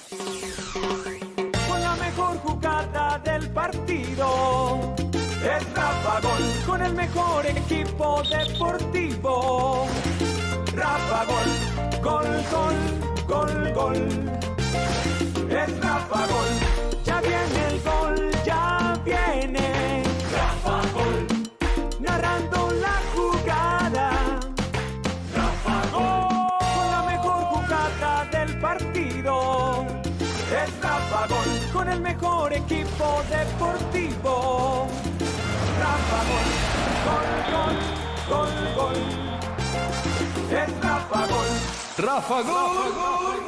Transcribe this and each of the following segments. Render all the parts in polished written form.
Con la mejor jugada del partido. Es Rafa Gol, con el mejor equipo deportivo. Rafa Gol, gol, gol, gol, gol. Es Rafa Gol, ya viene el gol, ya viene. Rafa Gol, narrando la jugada. Rafa Gol, con la mejor jugada del partido. Es Rafa Gol, con el mejor equipo deportivo. Rafa Gol, gol, gol, gol, gol. Es Rafa Gol. Rafa Gol.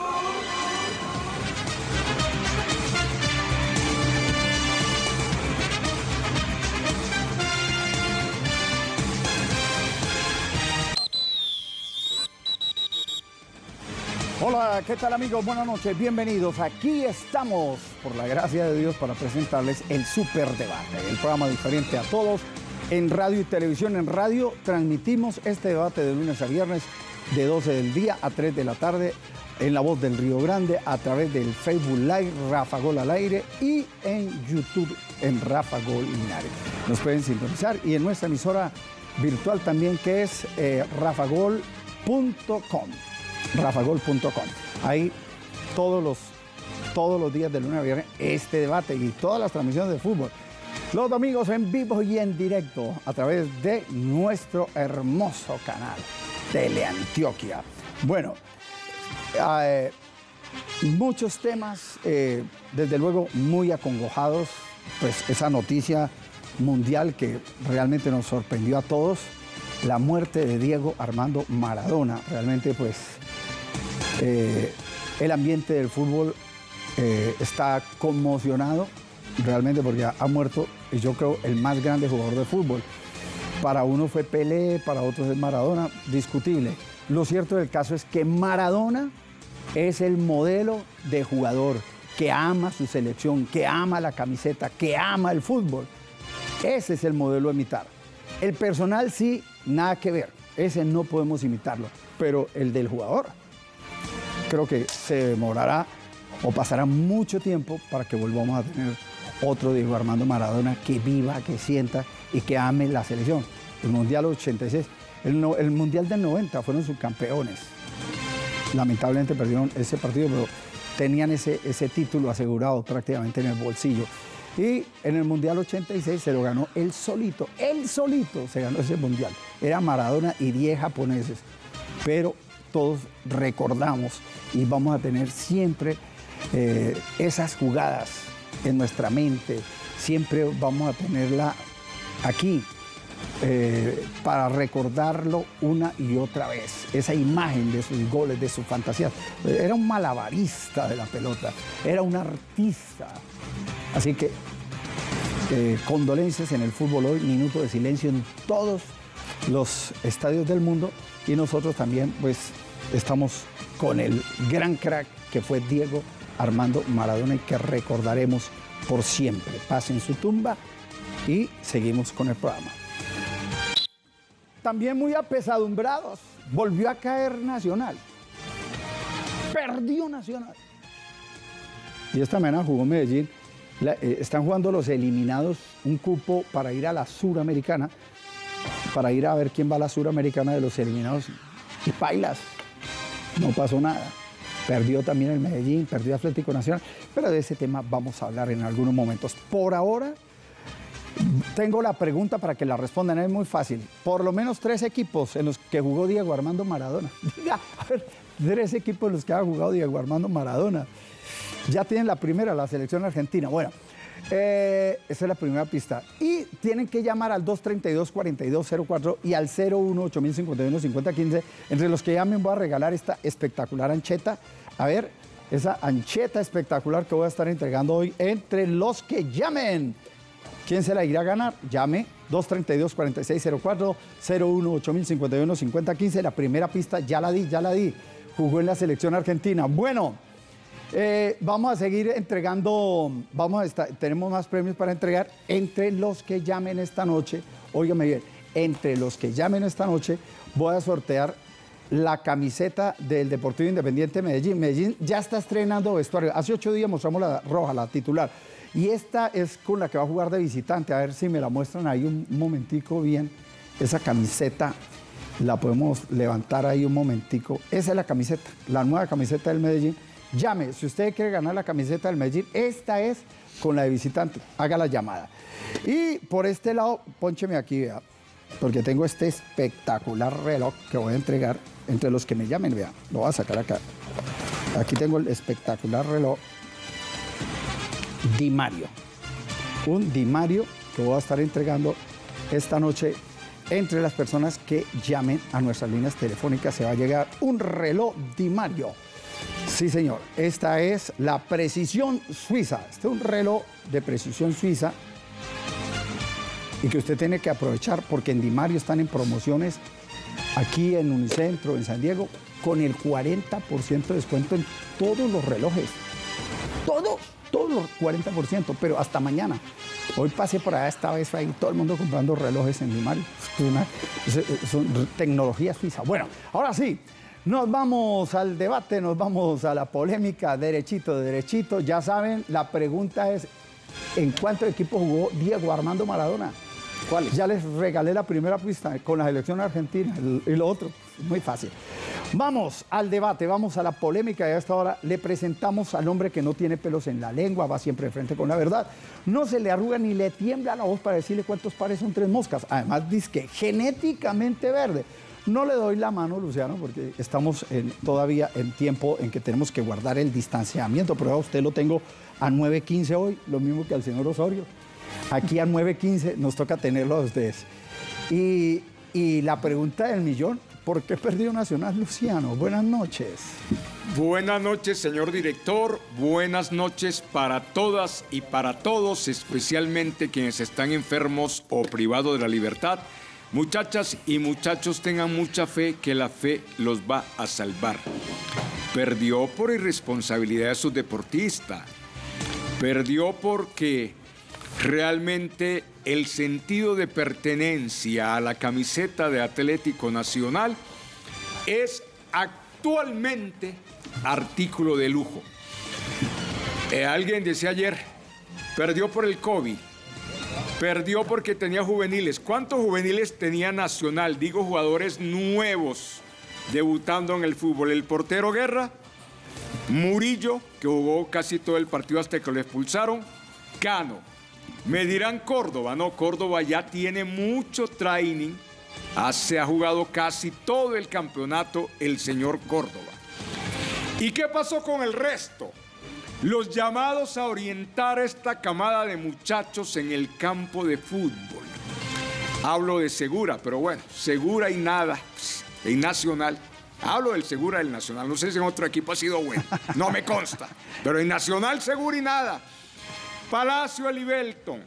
Hola, ¿qué tal amigos? Buenas noches, bienvenidos. Aquí estamos, por la gracia de Dios, para presentarles el Superdebate, el programa diferente a todos en radio y televisión. En radio transmitimos este debate de lunes a viernes de 12 del día a 3 de la tarde en La Voz del Río Grande, a través del Facebook Live Rafa Gol al aire y en YouTube en Rafa Gol Linares. Nos pueden sintonizar y en nuestra emisora virtual también, que es rafagol.com. rafagol.com. Ahí todos los días de lunes a viernes este debate y todas las transmisiones de fútbol. Los domingos en vivo y en directo a través de nuestro hermoso canal Teleantioquia. Bueno, muchos temas, desde luego muy acongojados, pues esa noticia mundial que realmente nos sorprendió a todos, la muerte de Diego Armando Maradona. Realmente pues el ambiente del fútbol está conmocionado realmente porque ha muerto, yo creo, el más grande jugador de fútbol. Para uno fue Pelé, para otros es Maradona, discutible. Lo cierto del caso es que Maradona es el modelo de jugador que ama su selección, que ama la camiseta, que ama el fútbol. Ese es el modelo a imitar. El personal sí, nada que ver, ese no podemos imitarlo, pero el del jugador creo que se demorará o pasará mucho tiempo para que volvamos a tener otro Diego Armando Maradona que viva, que sienta y que ame la selección. El Mundial 86, el Mundial del 90 fueron subcampeones. Lamentablemente perdieron ese partido, pero tenían ese título asegurado prácticamente en el bolsillo. Y en el Mundial 86 se lo ganó él solito se ganó ese Mundial. Era Maradona y 10 japoneses, pero todos recordamos y vamos a tener siempre esas jugadas en nuestra mente, siempre vamos a tenerla aquí para recordarlo una y otra vez, esa imagen de sus goles, de sus fantasías. Era un malabarista de la pelota, era un artista. Así que condolencias en el fútbol hoy, minuto de silencio en todos los estadios del mundo, y nosotros también pues estamos con el gran crack que fue Diego Armando Maradona y que recordaremos por siempre. Paz en su tumba y seguimos con el programa. También muy apesadumbrados, volvió a caer Nacional, perdió Nacional. Y esta mañana jugó Medellín. Están jugando los eliminados, un cupo para ir a la Suramericana, para ir a ver quién va a la Suramericana de los eliminados. Y pailas, no pasó nada. Perdió también el Medellín, perdió Atlético Nacional, pero de ese tema vamos a hablar en algunos momentos. Por ahora, tengo la pregunta para que la respondan, es muy fácil. Por lo menos 3 equipos en los que jugó Diego Armando Maradona. Diga, a ver, 3 equipos en los que ha jugado Diego Armando Maradona. Ya tienen la primera, la selección argentina. Bueno, esa es la primera pista. Y tienen que llamar al 232-4204 y al 018-051-5015. Entre los que llamen voy a regalar esta espectacular ancheta. A ver, esa ancheta espectacular que voy a estar entregando hoy entre los que llamen. ¿Quién se la irá a ganar? Llame 232-4604, 018-051-5015. La primera pista ya la di. Jugó en la selección argentina. Bueno, vamos a seguir entregando, tenemos más premios para entregar entre los que llamen esta noche. Óigame bien, entre los que llamen esta noche voy a sortear la camiseta del Deportivo Independiente Medellín. Medellín ya está estrenando vestuario. Hace 8 días mostramos la roja, la titular. Y esta es con la que va a jugar de visitante. A ver si me la muestran ahí un momentico bien. Esa camiseta la podemos levantar ahí un momentico. Esa es la camiseta, la nueva camiseta del Medellín. Llame, si usted quiere ganar la camiseta del Medellín, esta es con la de visitante. Haga la llamada. Y por este lado, póncheme aquí, vea, porque tengo este espectacular reloj que voy a entregar entre los que me llamen, vea. Lo voy a sacar acá. Aquí tengo el espectacular reloj Di Mario. Un Di Mario que voy a estar entregando esta noche entre las personas que llamen a nuestras líneas telefónicas. Se va a llegar un reloj Di Mario. Sí, señor. Esta es la precisión suiza. Este es un reloj de precisión suiza y que usted tiene que aprovechar porque en Di Mario están en promociones aquí en Unicentro, en San Diego, con el 40% de descuento en todos los relojes. Todos los 40%, pero hasta mañana. Hoy pasé por allá, esta vez ahí todo el mundo comprando relojes en Di Mario. Son tecnología suiza. Bueno, ahora sí, nos vamos al debate, nos vamos a la polémica, derechito. Ya saben, la pregunta es, ¿en cuántos equipos jugó Diego Armando Maradona? ¿Cuáles? Ya les regalé la primera pista con la selección argentina y lo otro, muy fácil. Vamos al debate, vamos a la polémica y a esta hora le presentamos al hombre que no tiene pelos en la lengua, va siempre de frente con la verdad, no se le arruga ni le tiembla la voz para decirle cuántos pares son 3 moscas, además dice que genéticamente verde. No le doy la mano, Luciano, porque estamos todavía en tiempo en que tenemos que guardar el distanciamiento, pero a usted lo tengo a 9:15 hoy, lo mismo que al señor Osorio. Aquí a 9:15 nos toca tenerlo a ustedes. Y la pregunta del millón, ¿por qué perdió Nacional, Luciano? Buenas noches. Buenas noches, señor director. Buenas noches para todas y para todos, especialmente quienes están enfermos o privados de la libertad. Muchachas y muchachos, tengan mucha fe, que la fe los va a salvar. Perdió por irresponsabilidad de sus deportistas. Perdió porque realmente el sentido de pertenencia a la camiseta de Atlético Nacional es actualmente artículo de lujo. Alguien decía ayer, perdió por el COVID, perdió porque tenía juveniles. ¿Cuántos juveniles tenía Nacional? Digo, jugadores nuevos debutando en el fútbol. El portero Guerra, Murillo, que jugó casi todo el partido hasta que lo expulsaron, Cano. Me dirán Córdoba, no, Córdoba ya tiene mucho training, se ha jugado casi todo el campeonato el señor Córdoba. ¿Y qué pasó con el resto? Los llamados a orientar a esta camada de muchachos en el campo de fútbol. Hablo de Segura, pero bueno, Segura y nada, en Nacional. Hablo del Segura del Nacional, no sé si en otro equipo ha sido bueno, no me consta, pero en Nacional Segura y nada. Palacio Elibelton,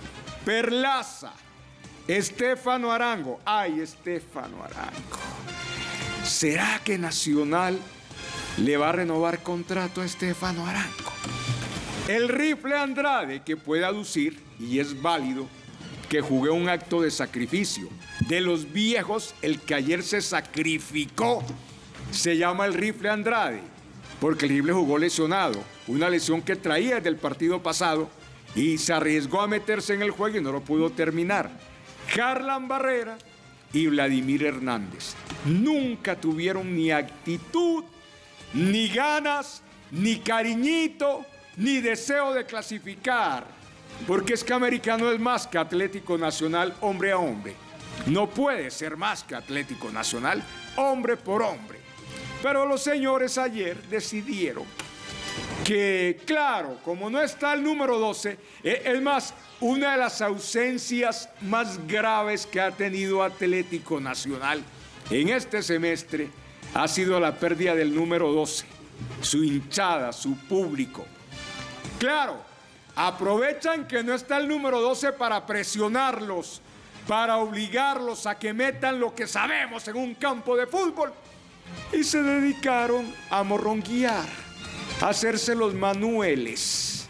Perlaza, Estefano Arango. ¡Ay, Estefano Arango! ¿Será que Nacional le va a renovar contrato a Estefano Arango? El Rifle Andrade, que puede aducir, y es válido, que jugué un acto de sacrificio. De los viejos, el que ayer se sacrificó se llama el Rifle Andrade, porque el Rifle jugó lesionado, una lesión que traía del partido pasado y se arriesgó a meterse en el juego y no lo pudo terminar. Harlan Barrera y Vladimir Hernández nunca tuvieron ni actitud, ni ganas, ni cariñito, ni deseo de clasificar, porque es que Americano es más que Atlético Nacional hombre a hombre. No puede ser más que Atlético Nacional hombre por hombre. Pero los señores ayer decidieron que, claro, como no está el número 12, es más, una de las ausencias más graves que ha tenido Atlético Nacional en este semestre ha sido la pérdida del número 12, su hinchada, su público. Claro, aprovechan que no está el número 12 para presionarlos, para obligarlos a que metan lo que sabemos en un campo de fútbol. Y se dedicaron a morronguear, a hacerse los manueles,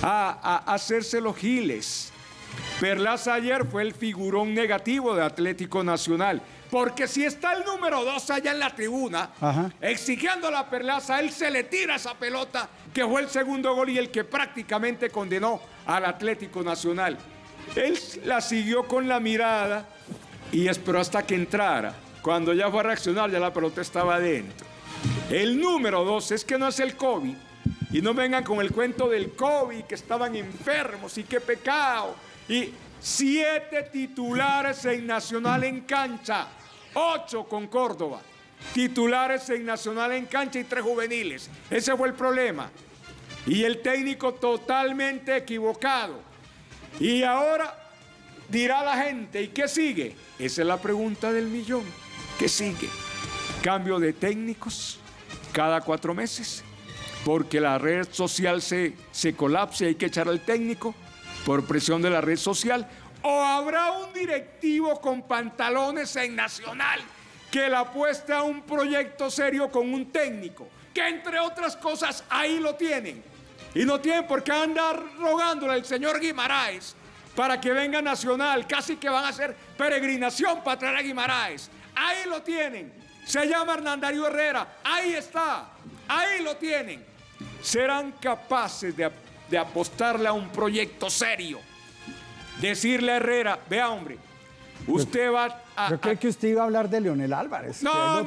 a hacerse los giles. Perlaza ayer fue el figurón negativo de Atlético Nacional. Porque si está el número 2 allá en la tribuna, exigiendo la perlaza, él se le tira esa pelota, que fue el segundo gol y el que prácticamente condenó al Atlético Nacional. Él la siguió con la mirada y esperó hasta que entrara. Cuando ya fue a reaccionar, ya la pelota estaba adentro. El número 2 es que no es el COVID. Y no vengan con el cuento del COVID, que estaban enfermos y qué pecado. Y 7 titulares en Nacional en cancha, 8 con Córdoba. Titulares en Nacional en cancha y 3 juveniles. Ese fue el problema. Y el técnico totalmente equivocado. Y ahora dirá la gente, ¿y qué sigue? Esa es la pregunta del millón. ¿Qué sigue? Cambio de técnicos cada 4 meses, porque la red social se colapsa y hay que echar al técnico por presión de la red social. ¿O habrá un directivo con pantalones en Nacional que le apueste a un proyecto serio con un técnico? Que entre otras cosas ahí lo tienen. Y no tienen por qué andar rogándole al señor Guimaraes para que venga Nacional. Casi que van a hacer peregrinación para traer a Guimaraes. Ahí lo tienen. Se llama Hernandario Herrera. Ahí está. Ahí lo tienen. ¿Serán capaces de apostarle a un proyecto serio? Decirle a Herrera, vea hombre, usted va a... Yo creo que usted iba a hablar de Leonel Álvarez. No,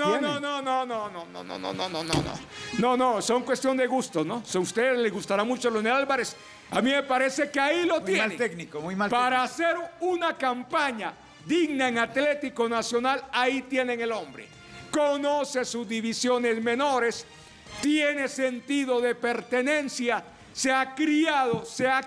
son cuestión de gustos, ¿no? Si a ustedes les gustará mucho Leonel Álvarez, a mí me parece que ahí lo tienen. Muy mal técnico, muy mal Para técnico. hacer una campaña digna en Atlético Nacional, ahí tienen el hombre. Conoce sus divisiones menores, tiene sentido de pertenencia, se ha criado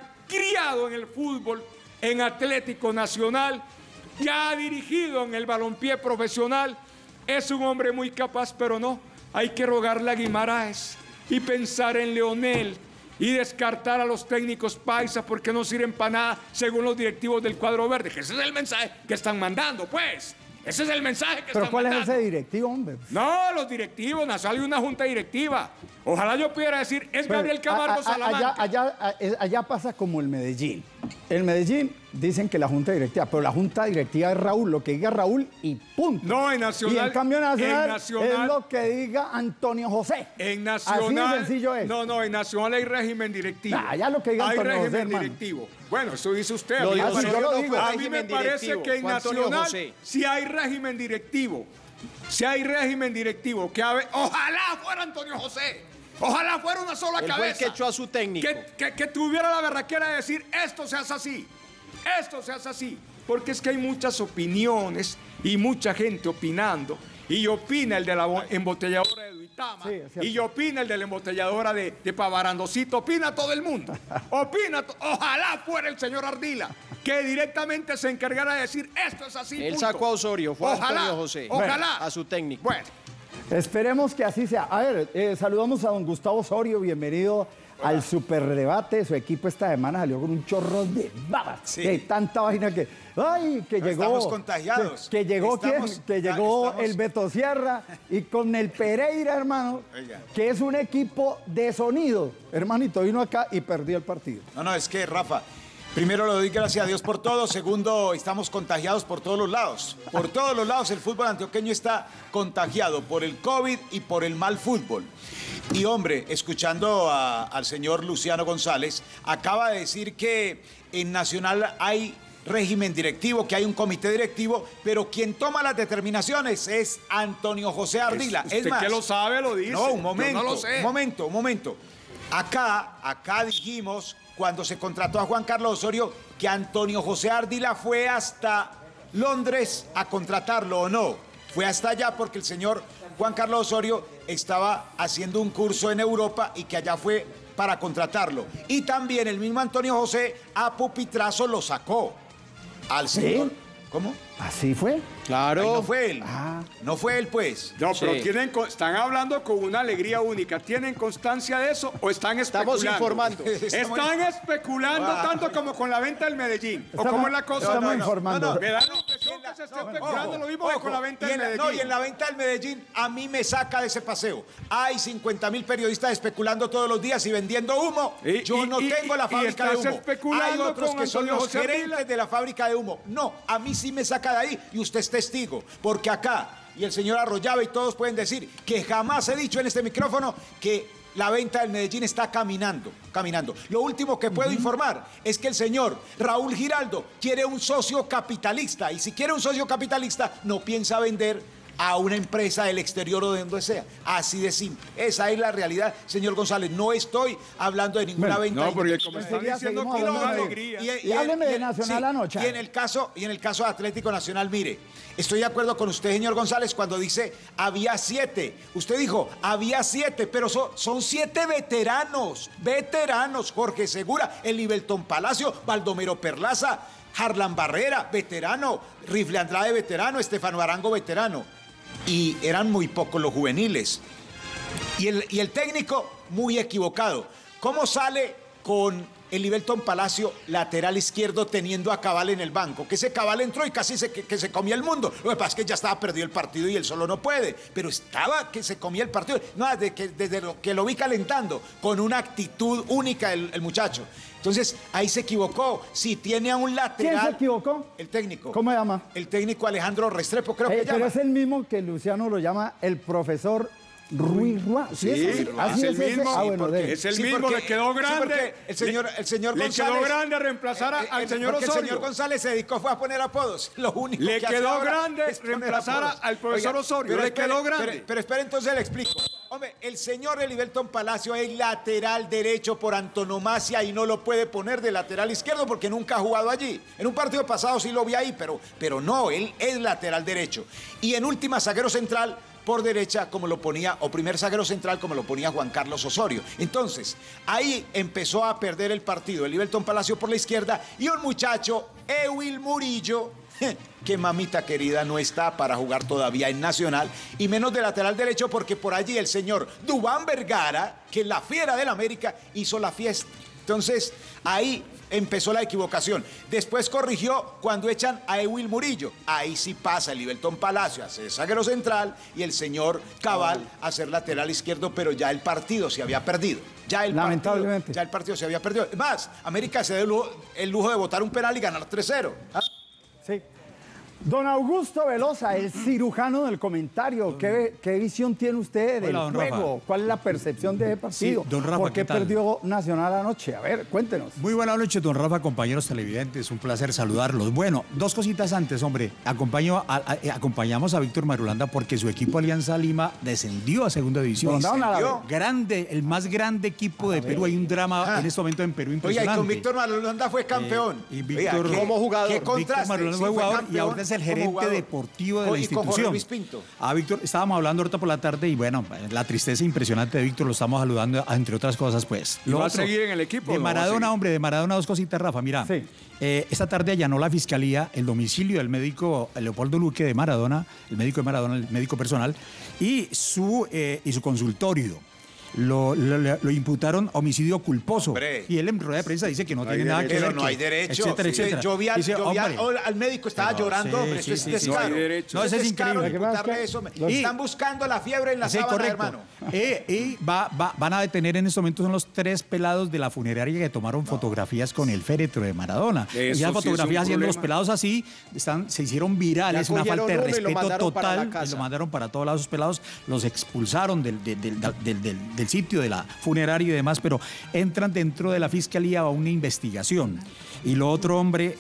en el fútbol, en Atlético Nacional, ya ha dirigido en el balompié profesional, es un hombre muy capaz, pero no, hay que rogarle a Guimaraes y pensar en Leonel y descartar a los técnicos paisas porque no sirven para nada según los directivos del cuadro verde, que ese es el mensaje que están mandando, pues. Ese es el mensaje que están mandando. ¿Pero cuál es ese directivo, hombre? No, los directivos, Nacional y una junta directiva. Ojalá yo pudiera decir, es Gabriel Camargo Salamanca. Allá pasa como el Medellín. El Medellín dicen que la junta directiva, pero la junta directiva es Raúl, lo que diga Raúl y punto. No, en Nacional. Y en cambio Nacional es lo que diga Antonio José. En Nacional. Así de sencillo es. No, en Nacional hay régimen directivo. Ya lo que diga Antonio José, Hay régimen hermano. directivo. Bueno, eso dice usted. Lo digo, yo lo digo. A mí me parece que en Nacional sí hay régimen directivo. Si hay régimen directivo, ojalá fuera Antonio José. Ojalá fuera una sola cabeza. Fue el que echó a su técnico. Que tuviera la berraquera de decir, esto se hace así. Esto se hace así. Porque es que hay muchas opiniones y mucha gente opinando. Y opina el de la embotelladora de Duitama. Sí, y opina el de la embotelladora de Pavarandocito. Opina todo el mundo. Ojalá fuera el señor Ardila, que directamente se encargara de decir, esto es así. Él sacó a Osorio, fue ojalá, Antonio José. Ojalá. A su técnico. Bueno. Esperemos que así sea. A ver, saludamos a don Gustavo Osorio, bienvenido al Superdebate. Su equipo esta semana salió con un chorro de babas. Sí. Que hay tanta vaina que... ¡Ay! Que llegó... Estamos contagiados. Que llegó el Beto Sierra y con el Pereira, hermano, Oiga. que es un equipo de sonido. Hermanito, vino acá y perdió el partido. No, es que, Rafa, primero le doy gracias a Dios por todo. Segundo, estamos contagiados por todos los lados. Por todos los lados el fútbol antioqueño está contagiado por el COVID y por el mal fútbol. Y, hombre, escuchando al señor Luciano González, acaba de decir que en Nacional hay régimen directivo, que hay un comité directivo, pero quien toma las determinaciones es Antonio José Ardila. Usted más, que lo sabe, lo dice. No, un momento, yo no lo sé. un momento. Acá dijimos, cuando se contrató a Juan Carlos Osorio, que Antonio José Ardila fue hasta Londres a contratarlo, ¿o no? Fue hasta allá porque el señor Juan Carlos Osorio estaba haciendo un curso en Europa y que allá fue para contratarlo. Y también el mismo Antonio José a pupitrazo lo sacó al señor. ¿Sí? ¿Cómo? ¿Así fue? Claro. Ay, no fue él. Ah. No fue él, pues. No, pero Sí. están hablando con una alegría única. ¿Tienen constancia de eso o están especulando? Estamos informando. Están especulando tanto como con la venta del Medellín. ¿O cómo es la cosa? Estamos informando. Me da la impresión que se está especulando lo mismo que con la venta del Medellín. No, y en la venta del Medellín a mí me saca de ese paseo. Hay 50.000 periodistas especulando todos los días y vendiendo humo. Yo no tengo la fábrica de humo. Hay otros que son los gerentes de la fábrica de humo. No, a mí sí me saca de ahí y usted es testigo. Porque acá, y el señor Arroyave y todos pueden decir que jamás he dicho en este micrófono que la venta del Medellín está caminando. Lo último que puedo informar es que el señor Raúl Giraldo quiere un socio capitalista. Y si quiere un socio capitalista, no piensa vender a una empresa del exterior o de donde sea. Así de simple. Esa es la realidad, señor González. No estoy hablando de ninguna venta. No, porque como están diciendo con una alegría. Y hábleme de Nacional anoche. Y en el caso de Atlético Nacional, mire, estoy de acuerdo con usted, señor González, cuando dice había 7. Usted dijo había 7, pero son 7 veteranos. Jorge Segura, Elivelton Palacio, Baldomero Perlaza, Harlan Barrera, veterano, Rifle Andrade, veterano, Estefano Arango, veterano. Y eran muy pocos los juveniles. Y el técnico, muy equivocado. ¿Cómo sale con Elivelton Palacio, lateral izquierdo, teniendo a Cabal en el banco? Que ese Cabal entró y casi que se comía el mundo. Lo que pasa es que ya estaba perdido el partido y él solo no puede. Pero estaba que se comía el partido. No, desde que lo vi calentando, con una actitud única el muchacho. Entonces, ahí se equivocó. Si tiene a un lateral... ¿Quién se equivocó? El técnico. ¿Cómo se llama? El técnico Alejandro Restrepo, creo que Pero llama. es el mismo que Luciano lo llama el profesor Ruiz Rua. Sí, es el mismo. Es el mismo, le quedó grande. El señor González... Le quedó grande a reemplazar al señor Osorio. El señor González se dedicó fue a poner apodos. Lo único le que quedó hace grande es reemplazar al profesor Osorio. Le quedó grande. Pero espere, entonces le explico. Hombre, el señor Elivelton Palacio es lateral derecho por antonomasia y no lo puede poner de lateral izquierdo porque nunca ha jugado allí. En un partido pasado sí lo vi ahí, pero no, él es lateral derecho. Y en última, zaguero central por derecha, como lo ponía, o primer zaguero central, como lo ponía Juan Carlos Osorio. Entonces, ahí empezó a perder el partido. Elivelton Palacio por la izquierda y un muchacho, Ewil Murillo, que mamita querida no está para jugar todavía en Nacional, y menos de lateral derecho porque por allí el señor Duván Vergara, que es la fiera del América, hizo la fiesta. Entonces, ahí empezó la equivocación. Después corrigió cuando echan a Ewil Murillo. Ahí sí pasa el Elivelton Palacio a ser zaguero central y el señor Cabal a ser lateral izquierdo, pero ya el partido se había perdido. Lamentablemente. Ya el partido se había perdido. Más, América se dio el lujo de botar un penal y ganar 3-0. Sí. Don Augusto Velosa, el cirujano del comentario, ¿qué visión tiene usted del juego? ¿Cuál es la percepción de ese partido? Sí, don Rafa, ¿por qué perdió Nacional anoche? A ver, cuéntenos. Muy buenas noches, don Rafa, compañeros televidentes, un placer saludarlos. Bueno, dos cositas antes, hombre. Acompañamos a Víctor Marulanda porque su equipo Alianza Lima descendió a segunda división. Grande, el más grande equipo de Perú. Hay un drama en este momento en Perú impresionante. Oiga, y con Víctor Marulanda fue campeón. Y Víctor, como jugador. ¿Qué contraste? Víctor Marulanda fue jugador y ahora es el gerente deportivo de la institución. Víctor, estábamos hablando ahorita por la tarde y bueno, la tristeza impresionante de Víctor, lo estamos saludando, entre otras cosas, pues. ¿Lo va a seguir en el equipo? De Maradona, hombre, de Maradona, dos cositas, Rafa, mira. Sí. Esta tarde allanó la fiscalía el domicilio del médico Leopoldo Luque de Maradona, el médico personal, y su consultorio. Lo imputaron homicidio culposo. Hombre. Y él en rueda de prensa dice que no tiene nada que ver. Pero no hay derecho. Etcétera, etcétera. Yo vi al médico, estaba llorando, hombre. Eso es descaro. No hay derecho. No, eso es increíble. Están buscando la fiebre en la sábana, hermano. Y van a detener en estos momentos son los 3 pelados de la funeraria que tomaron fotografías con el féretro de Maradona. Y las fotografías haciendo los pelados así se hicieron virales, una falta de respeto total. Y lo mandaron para todos lados. Esos pelados los expulsaron del sitio de la funeraria y demás, pero entran dentro de la fiscalía a una investigación. Y lo otro, hombre,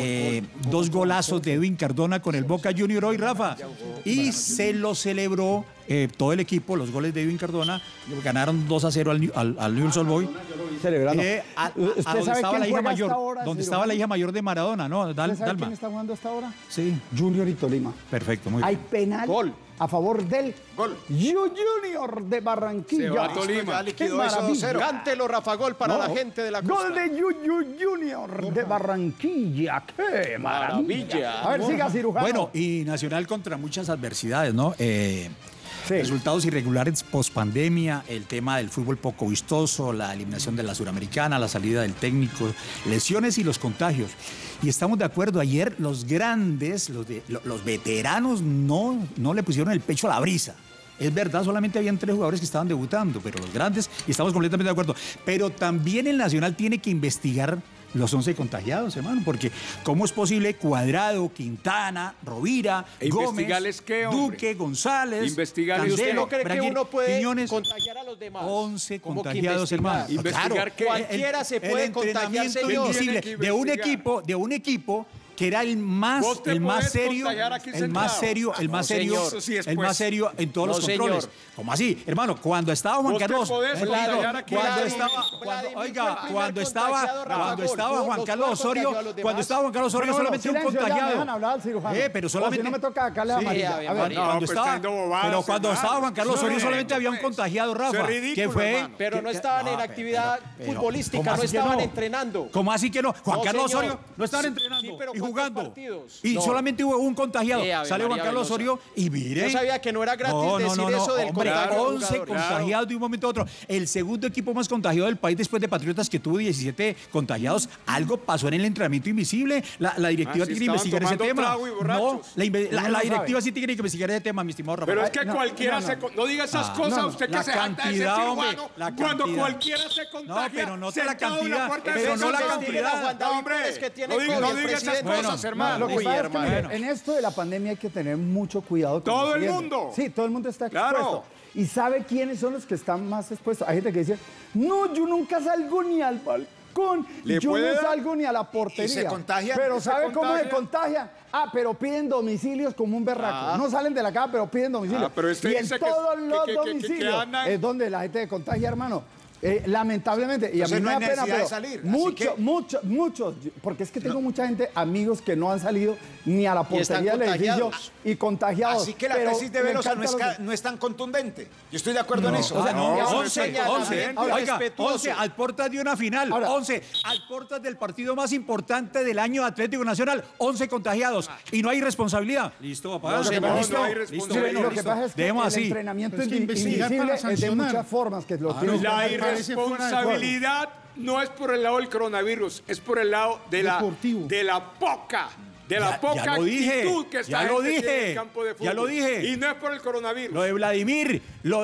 2 golazos de Edwin Cardona con el Boca Junior hoy, Rafa. Y se lo celebró todo el equipo, los goles de Edwin Cardona. Ganaron 2-0 al Newell's Old Boys. Celebrando. ¿Usted sabe quién juega hasta ahora? Donde estaba la hija mayor de Maradona, ¿no? ¿Usted sabe quién está jugando hasta ahora? Sí. Junior y Tolima. Perfecto, muy bien. Hay penal. Gol. A favor del Junior de Barranquilla. Se va a Tolima. ¡Qué maravilla! Cántelo, Rafa, gol para la gente de la costa. Gol de Junior de Barranquilla. ¡Qué maravilla! A ver, siga, cirujano. Bueno, y Nacional contra muchas adversidades, ¿no? Resultados irregulares post-pandemia, el tema del fútbol poco vistoso, la eliminación de la Suramericana, la salida del técnico, lesiones y los contagios. Y estamos de acuerdo, ayer los grandes, los veteranos no le pusieron el pecho a la brisa. Es verdad, solamente habían 3 jugadores que estaban debutando, pero los grandes, y estamos completamente de acuerdo. Pero también el Nacional tiene que investigar los 11 contagiados, hermano, porque ¿cómo es posible Cuadrado, Quintana, Rovira, Gómez, Duque, González, investigarles ¿Usted no cree que uno puede Quiñones, contagiar a los demás? 11 contagiados, hermano. Investigar que cualquiera se puede contagiar, señor. Invisible de un equipo que era el más serio en todos los controles. Señor. ¿Cómo así? Hermano, cuando estaba Juan Carlos, cuando estaba Juan Carlos Osorio solamente un contagiado. Pero solamente no me toca acá la amarilla. Pero cuando estaba Juan Carlos Osorio solamente había un contagiado, Rafa. ¿Qué fue? Pero no estaban en actividad futbolística, no estaban entrenando. ¿Cómo así que no? Juan Carlos Osorio no estaban entrenando y jugando. Y solamente hubo un contagiado. Sale Juan Carlos Osorio y mire. Yo sabía que no era gratis decir eso del contagio. 11 contagiados de un momento a otro. El segundo equipo más contagiado del país después de Patriotas, que tuvo 17 contagiados. Algo pasó en el entrenamiento invisible. La directiva tiene que investigar ese tema. No, la directiva sí tiene que investigar ese tema, mi estimado Rafael. Pero es que cualquiera no diga esas cosas. Usted que se jacta de ser cirujano, cuando cualquiera se contagia. Pero no la cantidad. Pero no la cantidad. No diga esas cosas, hermano. En esto de la pandemia hay que tener mucho cuidado. Todo el mundo. Sí, todo el mundo está expuesto. ¿Y sabe quiénes son los que están más expuestos? Hay gente que dice, no, yo nunca salgo ni al balcón, yo no salgo ni a la portería. ¿Y se contagian? Pero ¿sabe cómo se contagian? Pero piden domicilios como un berraco. No salen de la casa, pero piden domicilio. Pero y en todos los domicilios es donde la gente se contagia, hermano. Lamentablemente, y a mí me da pena, pero salir, muchos, porque es que tengo mucha gente, amigos que no han salido ni a la portería del edificio y contagiados. Así que la tesis de Velosa no es tan contundente. Yo estoy de acuerdo en eso. 11 al portas de una final, 11 al portas del partido más importante del año Atlético Nacional, 11 contagiados y no hay responsabilidad. Listo, papá. Lo que pasa es que el entrenamiento invisible es de muchas formas que lo tienen. La irresponsabilidad no es por el lado del coronavirus, es por el lado de la poca actitud que está en el campo de fútbol. Ya lo dije. Y no es por el coronavirus. Lo de Vladimir, lo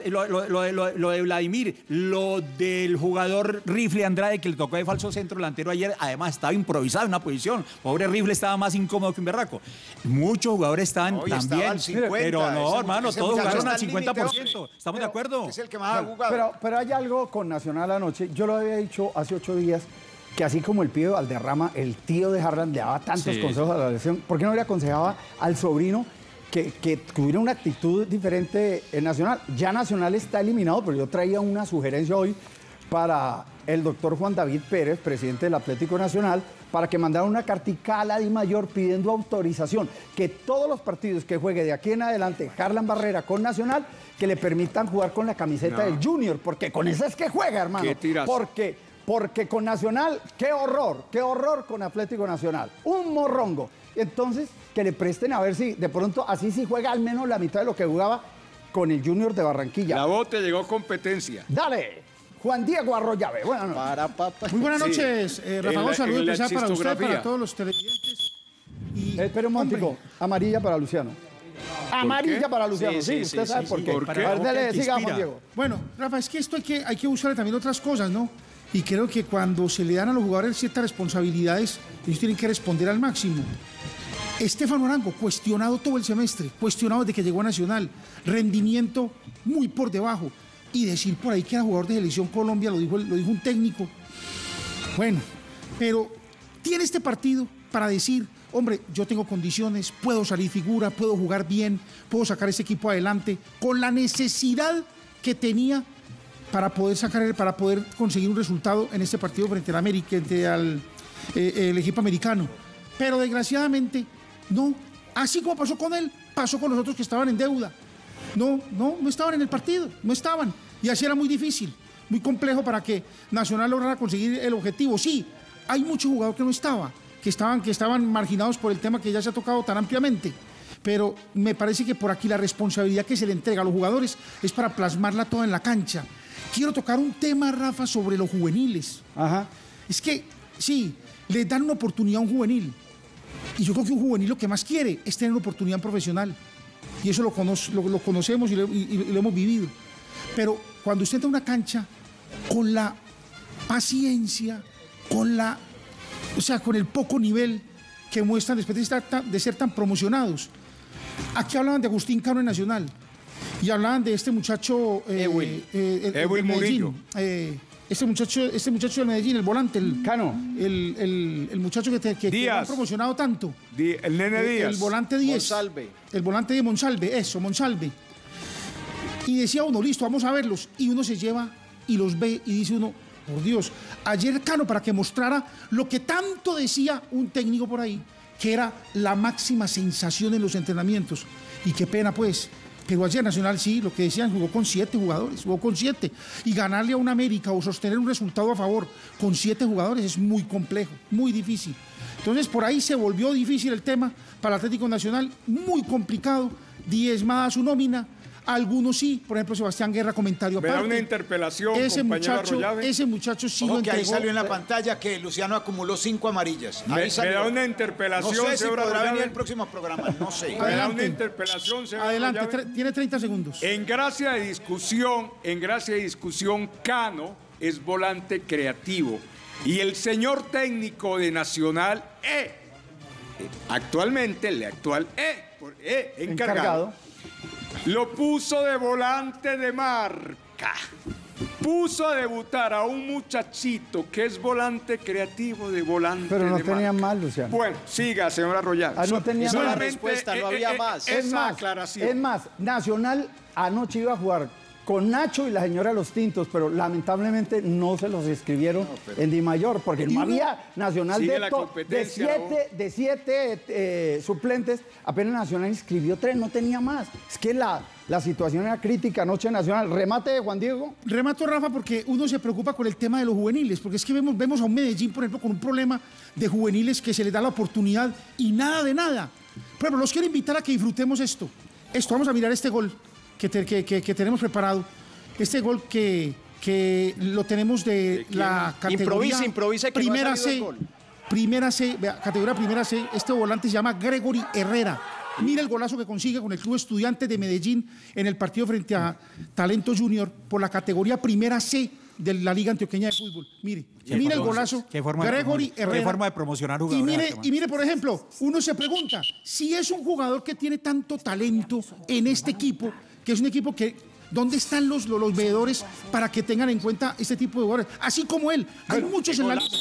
del jugador Rifle Andrade que le tocó de falso centro delantero ayer, además estaba improvisado en una posición. Pobre Rifle estaba más incómodo que un berraco. Muchos jugadores estaban también, pero no, hermano, todos jugaron al 50%. ¿Estamos de acuerdo? Es el que más ha jugado. Pero hay algo con Nacional anoche. Yo lo había dicho hace 8 días. Que así como el pibe Valderrama, el tío de Harlan le daba tantos consejos a la selección, ¿por qué no le aconsejaba al sobrino que tuviera una actitud diferente en Nacional? Ya Nacional está eliminado, pero yo traía una sugerencia hoy para el doctor Juan David Pérez, presidente del Atlético Nacional, para que mandara una cartica a la DIMAYOR pidiendo autorización, que todos los partidos que juegue de aquí en adelante Harlan Barrera con Nacional, que le permitan jugar con la camiseta del Junior, porque con esa es que juega, hermano. ¿Qué tiras? Porque con Nacional, qué horror con Atlético Nacional. Un morrongo. Entonces, que le presten a ver si de pronto así sí juega al menos la mitad de lo que jugaba con el Junior de Barranquilla. La voz te llegó competencia. Dale, Juan Diego Arroyave. Buenas noches. Muy buenas noches, Rafa. Saludos especial para usted, para todos los televidentes. Espera un momentico. Amarilla para Luciano. Amarilla para Luciano, sí, usted sabe por qué. A ver, dale, siga, Juan Diego. Bueno, Rafa, es que esto hay que buscarle también otras cosas, ¿no? Y creo que cuando se le dan a los jugadores ciertas responsabilidades, ellos tienen que responder al máximo. Estefano Arango, cuestionado todo el semestre, cuestionado desde que llegó a Nacional, rendimiento muy por debajo. Y decir por ahí que era jugador de Selección Colombia, lo dijo un técnico. Bueno, pero tiene este partido para decir, hombre, yo tengo condiciones, puedo salir figura, puedo jugar bien, puedo sacar este equipo adelante, con la necesidad que tenía para poder conseguir un resultado en este partido frente al América, frente al equipo americano. Pero desgraciadamente, no. Así como pasó con él, pasó con los otros que estaban en deuda. No estaban en el partido, no estaban. Y así era muy difícil, muy complejo para que Nacional lograra conseguir el objetivo. Sí, hay muchos jugadores que no estaban, que estaban marginados por el tema que ya se ha tocado tan ampliamente. pero me parece que por aquí la responsabilidad que se le entrega a los jugadores es para plasmarla toda en la cancha. Quiero tocar un tema, Rafa, sobre los juveniles. Ajá. Es que, sí, le dan una oportunidad a un juvenil. Y yo creo que un juvenil lo que más quiere es tener una oportunidad profesional. Y eso lo conocemos y lo hemos vivido. Pero cuando usted entra a una cancha con la paciencia, con el poco nivel que muestran después de ser tan promocionados. Aquí hablaban de Agustín Cano en Nacional y hablaban de este muchacho Ewil Murillo. Este muchacho del Medellín, el volante, el Cano, el muchacho que han promocionado tanto. El Nene Díaz. El volante 10. Monsalve. El volante de Monsalve, Monsalve. Y decía uno, listo, vamos a verlos. Y uno se lleva y los ve y dice uno, por Dios, ayer Cano, para que mostrara lo que tanto decía un técnico por ahí, que era la máxima sensación en los entrenamientos. Y qué pena, pues. Pero ayer Nacional, sí, lo que decían, jugó con 7 jugadores, jugó con 7. Y ganarle a un América o sostener un resultado a favor con 7 jugadores es muy complejo, muy difícil. Entonces, por ahí se volvió difícil el tema para el Atlético Nacional, muy complicado, diezmada su nómina. Algunos sí, por ejemplo, Sebastián Guerra, comentario aparte. Me da una interpelación, ese muchacho sí lo que entregó. ahí salió en la pantalla que Luciano acumuló 5 amarillas. Me da una interpelación. No sé si podrá venir el próximo programa, no sé. Me da una interpelación. Adelante, tiene 30 segundos. En gracia de discusión, Cano es volante creativo y el señor técnico de Nacional, actualmente, el actual encargado. Lo puso de volante de marca. Puso a debutar a un muchachito que es volante creativo de volante de marca. Pero no tenía mal, Luciano. Bueno, siga, señor Arroyave. No tenía mal. La respuesta, no había más. Es más, Nacional anoche iba a jugar con Nacho y la señora Los Tintos, pero lamentablemente no se los escribieron en Di Mayor, porque no había Nacional de 7 suplentes, apenas Nacional inscribió 3, no tenía más. Es que la situación era crítica anoche en Nacional. Remate de Juan Diego. Remato, Rafa, porque uno se preocupa con el tema de los juveniles, porque es que vemos a un Medellín, por ejemplo, con un problema de juveniles que se les da la oportunidad y nada de nada. Por ejemplo, los quiero invitar a que disfrutemos esto. Vamos a mirar este gol que tenemos preparado, este gol que lo tenemos de la categoría improvisa que primera no ha salido C, el gol. Primera C, categoría primera C. Este volante se llama Gregory Herrera. Mira el golazo que consigue con el Club Estudiantes de Medellín en el partido frente a Talento Junior por la categoría primera C de la Liga Antioqueña de Fútbol. Mire el golazo. Gregory Herrera. Qué forma de promocionar jugadores. Y mire, por ejemplo, uno se pregunta si es un jugador que tiene tanto talento en este equipo, que es un equipo que, ¿dónde están los veedores para que tengan en cuenta este tipo de jugadores? Así como él, hay muchos en la liga.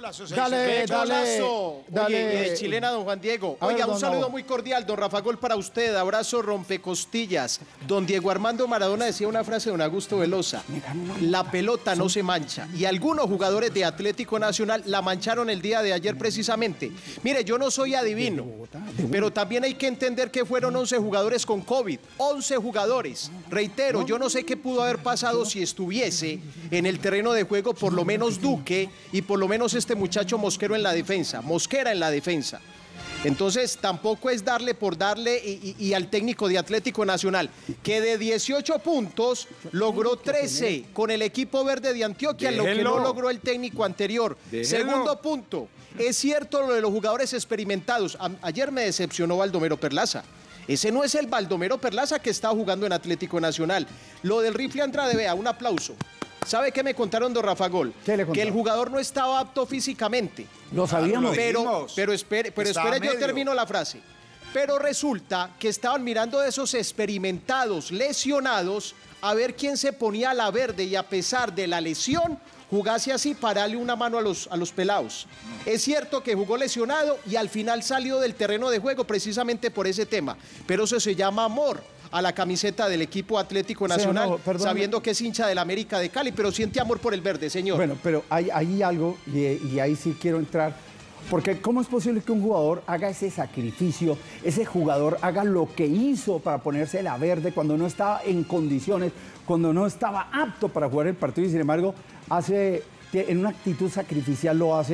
Dale. Chilena, don Juan Diego. Oiga, un saludo muy cordial, don Rafa Gol, para usted. Abrazo rompecostillas. Don Diego Armando Maradona decía una frase de don Augusto Velosa: la pelota no se mancha. Y algunos jugadores de Atlético Nacional la mancharon el día de ayer precisamente. Mire, yo no soy adivino, pero también hay que entender que fueron 11 jugadores con COVID. 11 jugadores. Reitero, yo no sé qué pudo haber pasado si estuviese en el terreno de juego por lo menos Duque y por lo menos este muchacho Mosquera en la defensa. Entonces tampoco es darle por darle y al técnico de Atlético Nacional, que de 18 puntos logró 13 con el equipo verde de Antioquia, lo que no logró el técnico anterior. Segundo punto, es cierto lo de los jugadores experimentados. Ayer me decepcionó Baldomero Perlaza. Ese no es el Baldomero Perlaza que está jugando en Atlético Nacional. Lo del rifle Andrade, vea, un aplauso. ¿Sabe qué me contaron, don Rafa Gol? Que el jugador no estaba apto físicamente. Lo sabíamos. Pero espere, yo termino la frase. Pero resulta que estaban mirando de esos experimentados, lesionados, a ver quién se ponía a la verde y a pesar de la lesión, jugase así para darle una mano a los pelados. Es cierto que jugó lesionado y al final salió del terreno de juego precisamente por ese tema, pero eso se llama amor a la camiseta del equipo Atlético Nacional, sabiendo que es hincha del América de Cali, pero siente amor por el verde, señor. Bueno, pero hay algo, y ahí sí quiero entrar, porque ¿cómo es posible que un jugador haga ese sacrificio, ese jugador haga lo que hizo para ponerse la verde cuando no estaba en condiciones, cuando no estaba apto para jugar el partido y sin embargo en una actitud sacrificial lo hace?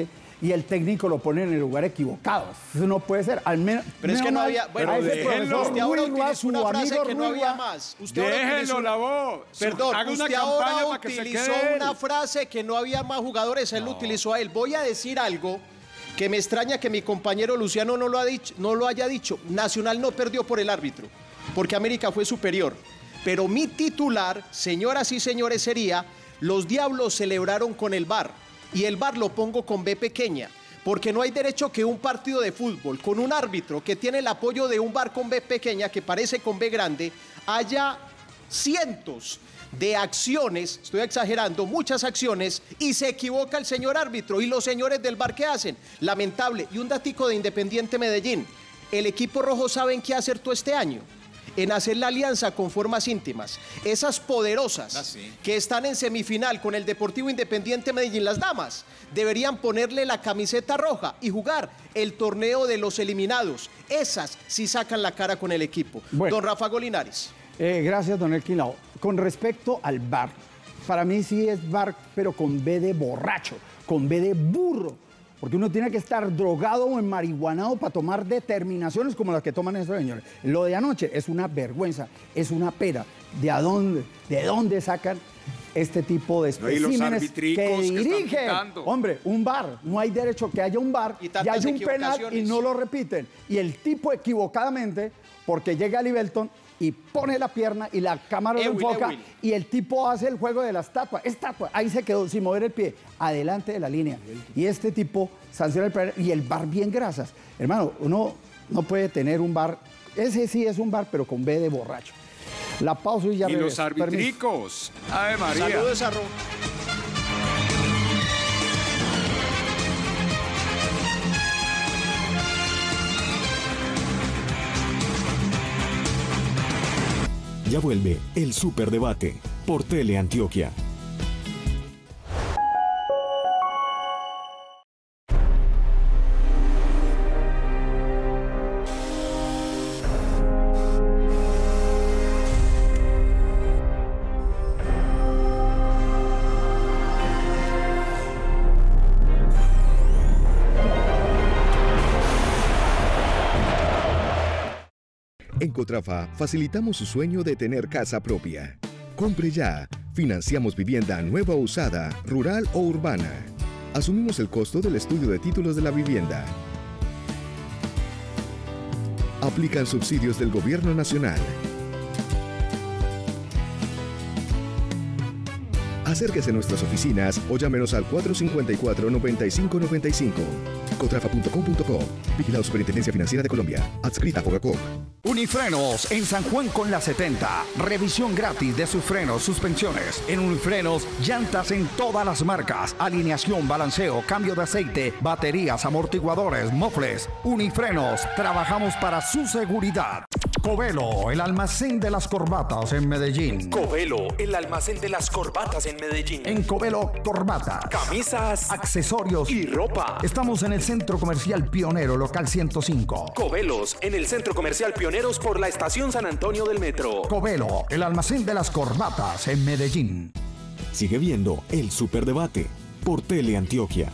y el técnico lo pone en el lugar equivocado. Eso no puede ser. Al menos, pero es que no había. Bueno, usted ahora utilizó una frase que no había más. Déjenlo la voz. Perdón, usted ahora utilizó una frase que no había más jugadores. Él lo utilizó a él. Voy a decir algo que me extraña que mi compañero Luciano no lo haya dicho. Nacional no perdió por el árbitro, porque América fue superior. Pero mi titular, señoras y señores, sería: los Diablos celebraron con el VAR. Y el VAR lo pongo con B pequeña, porque no hay derecho que un partido de fútbol con un árbitro que tiene el apoyo de un VAR con B pequeña, que parece con B grande, haya cientos de acciones, estoy exagerando, muchas acciones, y se equivoca el señor árbitro. ¿Y los señores del VAR qué hacen? Lamentable. Y un datico de Independiente Medellín: el equipo rojo sabe en qué acertó este año, en hacer la alianza con formas íntimas. Esas poderosas que están en semifinal con el Deportivo Independiente Medellín, las damas, deberían ponerle la camiseta roja y jugar el torneo de los eliminados. Esas sí sacan la cara con el equipo. Bueno, don Rafa Linares. Gracias, don Elkin Lao. Con respecto al VAR, para mí sí es VAR, pero con B de borracho, con B de burro. Porque uno tiene que estar drogado o enmarihuanado para tomar determinaciones como las que toman esos señores. Lo de anoche es una vergüenza, es una pera. ¿De dónde sacan este tipo de especímenes que dirige? Hombre, un VAR. No hay derecho que haya un VAR y haya un penal y no lo repiten. Y el tipo equivocadamente, porque llega a Libelton y pone la pierna y la cámara lo enfoca y el tipo hace el juego de la estatua. Ahí se quedó sin mover el pie, adelante de la línea. Y este tipo sanciona el penal y el VAR bien grasas. Hermano, uno no puede tener un VAR, ese sí es un VAR, pero con B de borracho. La pausa y ya regreso. Y los arbitricos. Ave María. Saludos a Ron. Ya vuelve el Superdebate por Teleantioquia. En Cotrafa facilitamos su sueño de tener casa propia. Compre ya. Financiamos vivienda nueva o usada, rural o urbana. Asumimos el costo del estudio de títulos de la vivienda. Aplican subsidios del Gobierno Nacional. Acérquese a nuestras oficinas o llámenos al 454-9595. Cotrafa.com.co. Vigilado Superintendencia Financiera de Colombia. Adscrita a Fogacop. Unifrenos en San Juan con la 70. Revisión gratis de sus frenos, suspensiones. En Unifrenos, llantas en todas las marcas. Alineación, balanceo, cambio de aceite, baterías, amortiguadores, mofles. Unifrenos, trabajamos para su seguridad. Covelo, el almacén de las corbatas en Medellín. Covelo, el almacén de las corbatas en Medellín. En Covelo, corbatas, camisas, accesorios y ropa. Estamos en el Centro Comercial Pionero, local 105. Covelos, en el Centro Comercial Pioneros por la Estación San Antonio del Metro. Covelo, el almacén de las corbatas en Medellín. Sigue viendo el Superdebate por Teleantioquia.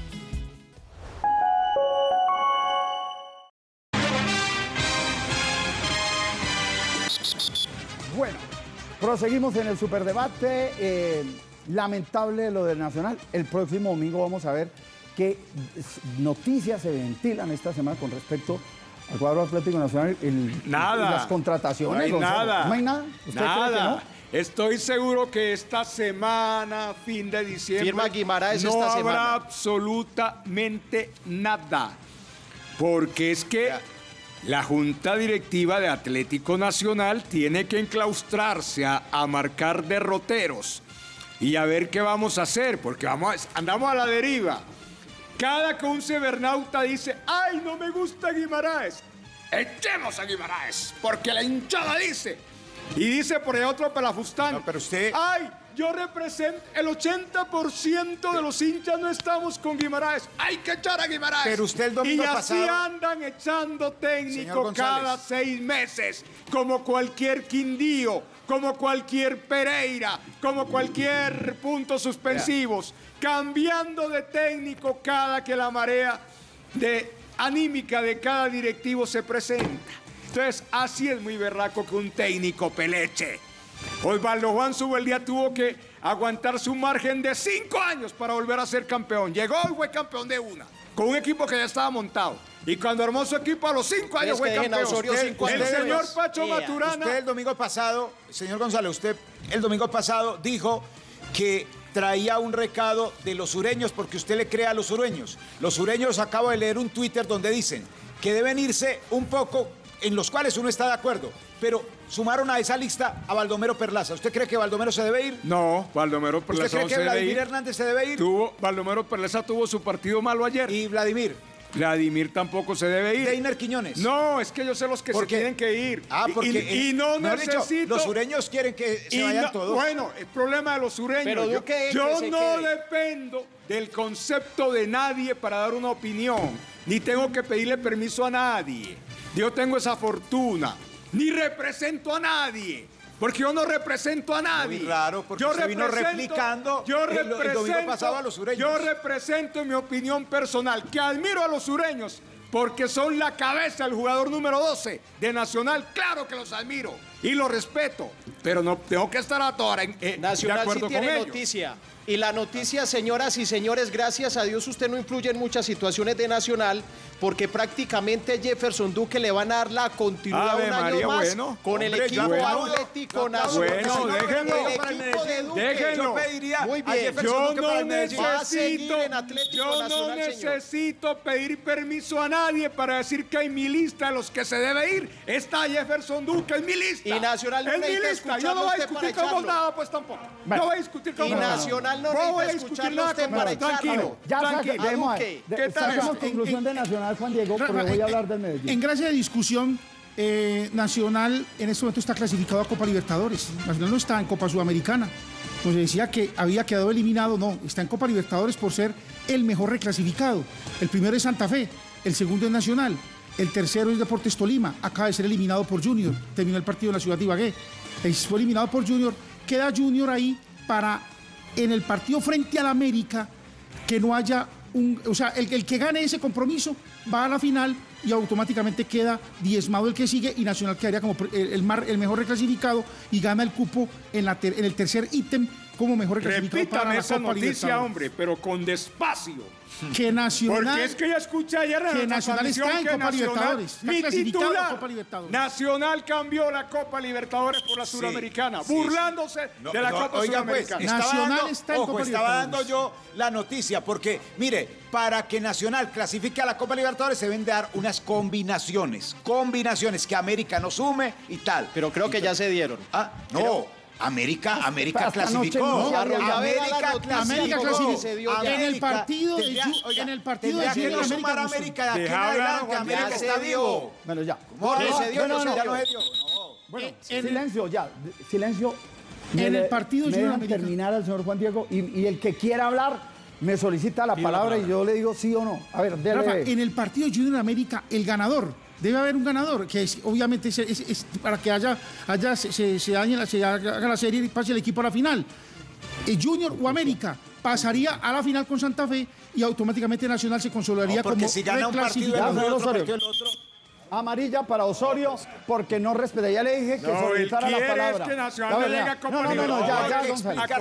Bueno, proseguimos en el Superdebate. Lamentable lo del Nacional. El próximo domingo vamos a ver qué noticias se ventilan esta semana con respecto al cuadro Atlético Nacional. Nada. Las contrataciones. No hay nada. ¿No hay nada? ¿Usted nada. cree que no? Estoy seguro que esta semana, fin de diciembre, firma Guimaraes no esta habrá semana. Absolutamente nada. Porque es que la Junta Directiva de Atlético Nacional tiene que enclaustrarse a marcar derroteros y a ver qué vamos a hacer, porque andamos a la deriva. Cada que un cibernauta dice, ¡ay, no me gusta Guimaraes! ¡Echemos a Guimaraes! Porque la hinchada dice. Y dice por ahí otro pelafustán, no, pero usted... ¡ay, yo represento, el 80% de los hinchas no estamos con Guimaraes. Hay que echar a Guimaraes. Pero usted el domingo pasado... Y así andan echando técnico cada 6 meses, como cualquier Quindío, como cualquier Pereira, como cualquier puntos suspensivos, cambiando de técnico cada que la marea anímica de cada directivo se presenta. Entonces, así es muy berraco que un técnico peleche. Osvaldo Juan Subeldía tuvo que aguantar su margen de 5 años para volver a ser campeón. Llegó y fue campeón de una, con un equipo que ya estaba montado. Y cuando armó su equipo a los 5 años fue campeón. El señor Pacho Maturana... Usted el domingo pasado, señor González, usted el domingo pasado dijo que traía un recado de los sureños porque usted le cree a los sureños. Los sureños, acabo de leer un Twitter donde dicen que deben irse un poco, en los cuales uno está de acuerdo, pero sumaron a esa lista a Baldomero Perlaza. ¿Usted cree que Baldomero se debe ir? No, Baldomero Perlaza no se debe ir. ¿Usted cree que Vladimir Hernández se debe ir? Baldomero Perlaza tuvo su partido malo ayer. ¿Y Vladimir? Vladimir tampoco se debe ir. ¿Deiner Quiñones? No, es que yo sé los que se tienen que ir. Porque... Y no necesito... Dicho, los sureños quieren que se vayan todos. Bueno, el problema de los sureños... Pero yo no dependo del concepto de nadie para dar una opinión. Ni tengo que pedirle permiso a nadie. Yo tengo esa fortuna. Ni represento a nadie. Porque yo no represento a nadie. Muy raro, porque usted vino replicando el domingo pasado a los sureños. Yo represento en mi opinión personal que admiro a los sureños porque son la cabeza del jugador número 12 de Nacional. Claro que los admiro y los respeto, pero no tengo que estar a toda hora Nacional de acuerdo sí tiene con ellos. Noticia. Y la noticia, señoras y señores, gracias a Dios usted no influye en muchas situaciones de Nacional, porque prácticamente Jefferson Duque le van a dar la continuidad un año más con el equipo Atlético Nacional. Bueno, déjenlo. El equipo de Duque. Déjenlo. Yo pediría muy bien. Yo no necesito pedir permiso a nadie para decir que en mi lista de los que se debe ir está Jefferson Duque, en mi lista. Y Nacional no necesita escucharlo. Yo no voy a discutir con vos nada, pues tampoco. No voy a discutir con vos. Y Nacional no necesita escucharlo usted para echarlo. Saquemos conclusión de Nacional, Juan Diego, pero voy a hablar del Medellín. En gracia de discusión, Nacional en este momento está clasificado a Copa Libertadores. Nacional no está en Copa Sudamericana. Nos decía que había quedado eliminado. No, está en Copa Libertadores por ser el mejor reclasificado. El primero es Santa Fe, el segundo es Nacional, el tercero es Deportes Tolima. Acaba de ser eliminado por Junior. Terminó el partido en la ciudad de Ibagué. Fue eliminado por Junior. Queda Junior ahí para, en el partido frente al América, que no haya o sea, el que gane ese compromiso va a la final y automáticamente queda diezmado el que sigue y Nacional quedaría como el mejor reclasificado y gana el cupo en el tercer ítem como mejor reclasificado. Repítame para la esa Copa noticia, hombre, pero con despacio. Que Nacional... Porque es que ya escuché ayer en que Nacional está en Copa Libertadores. Mi titular, Nacional cambió la Copa Libertadores por la Suramericana, burlándose de la Copa Suramericana. Nacional está en Copa Libertadores. Estaba dando yo la noticia, porque, mire, para que Nacional clasifique a la Copa Libertadores se deben dar unas combinaciones que América no sume y tal. Pero creo que ya se dieron. No. América clasificó. América clasificó. En el partido de Junior América de aquí en adelante, América está vivo. Bueno, ya. Bueno, silencio. En el partido me dejan terminar al señor Juan Diego y el que quiera hablar me solicita la palabra y yo le digo sí o no. A ver, dele. Rafa, en el partido Junior América, el ganador. Debe haber un ganador, que obviamente es para que se haga la serie y pase el equipo a la final. Junior o América pasaría a la final con Santa Fe y automáticamente Nacional se consolidaría como si gana un partido el otro. Amarilla para Osorio porque no respeta. Ya le dije que solicitara la palabra. Es que Nacional le llega Copa Libertadores.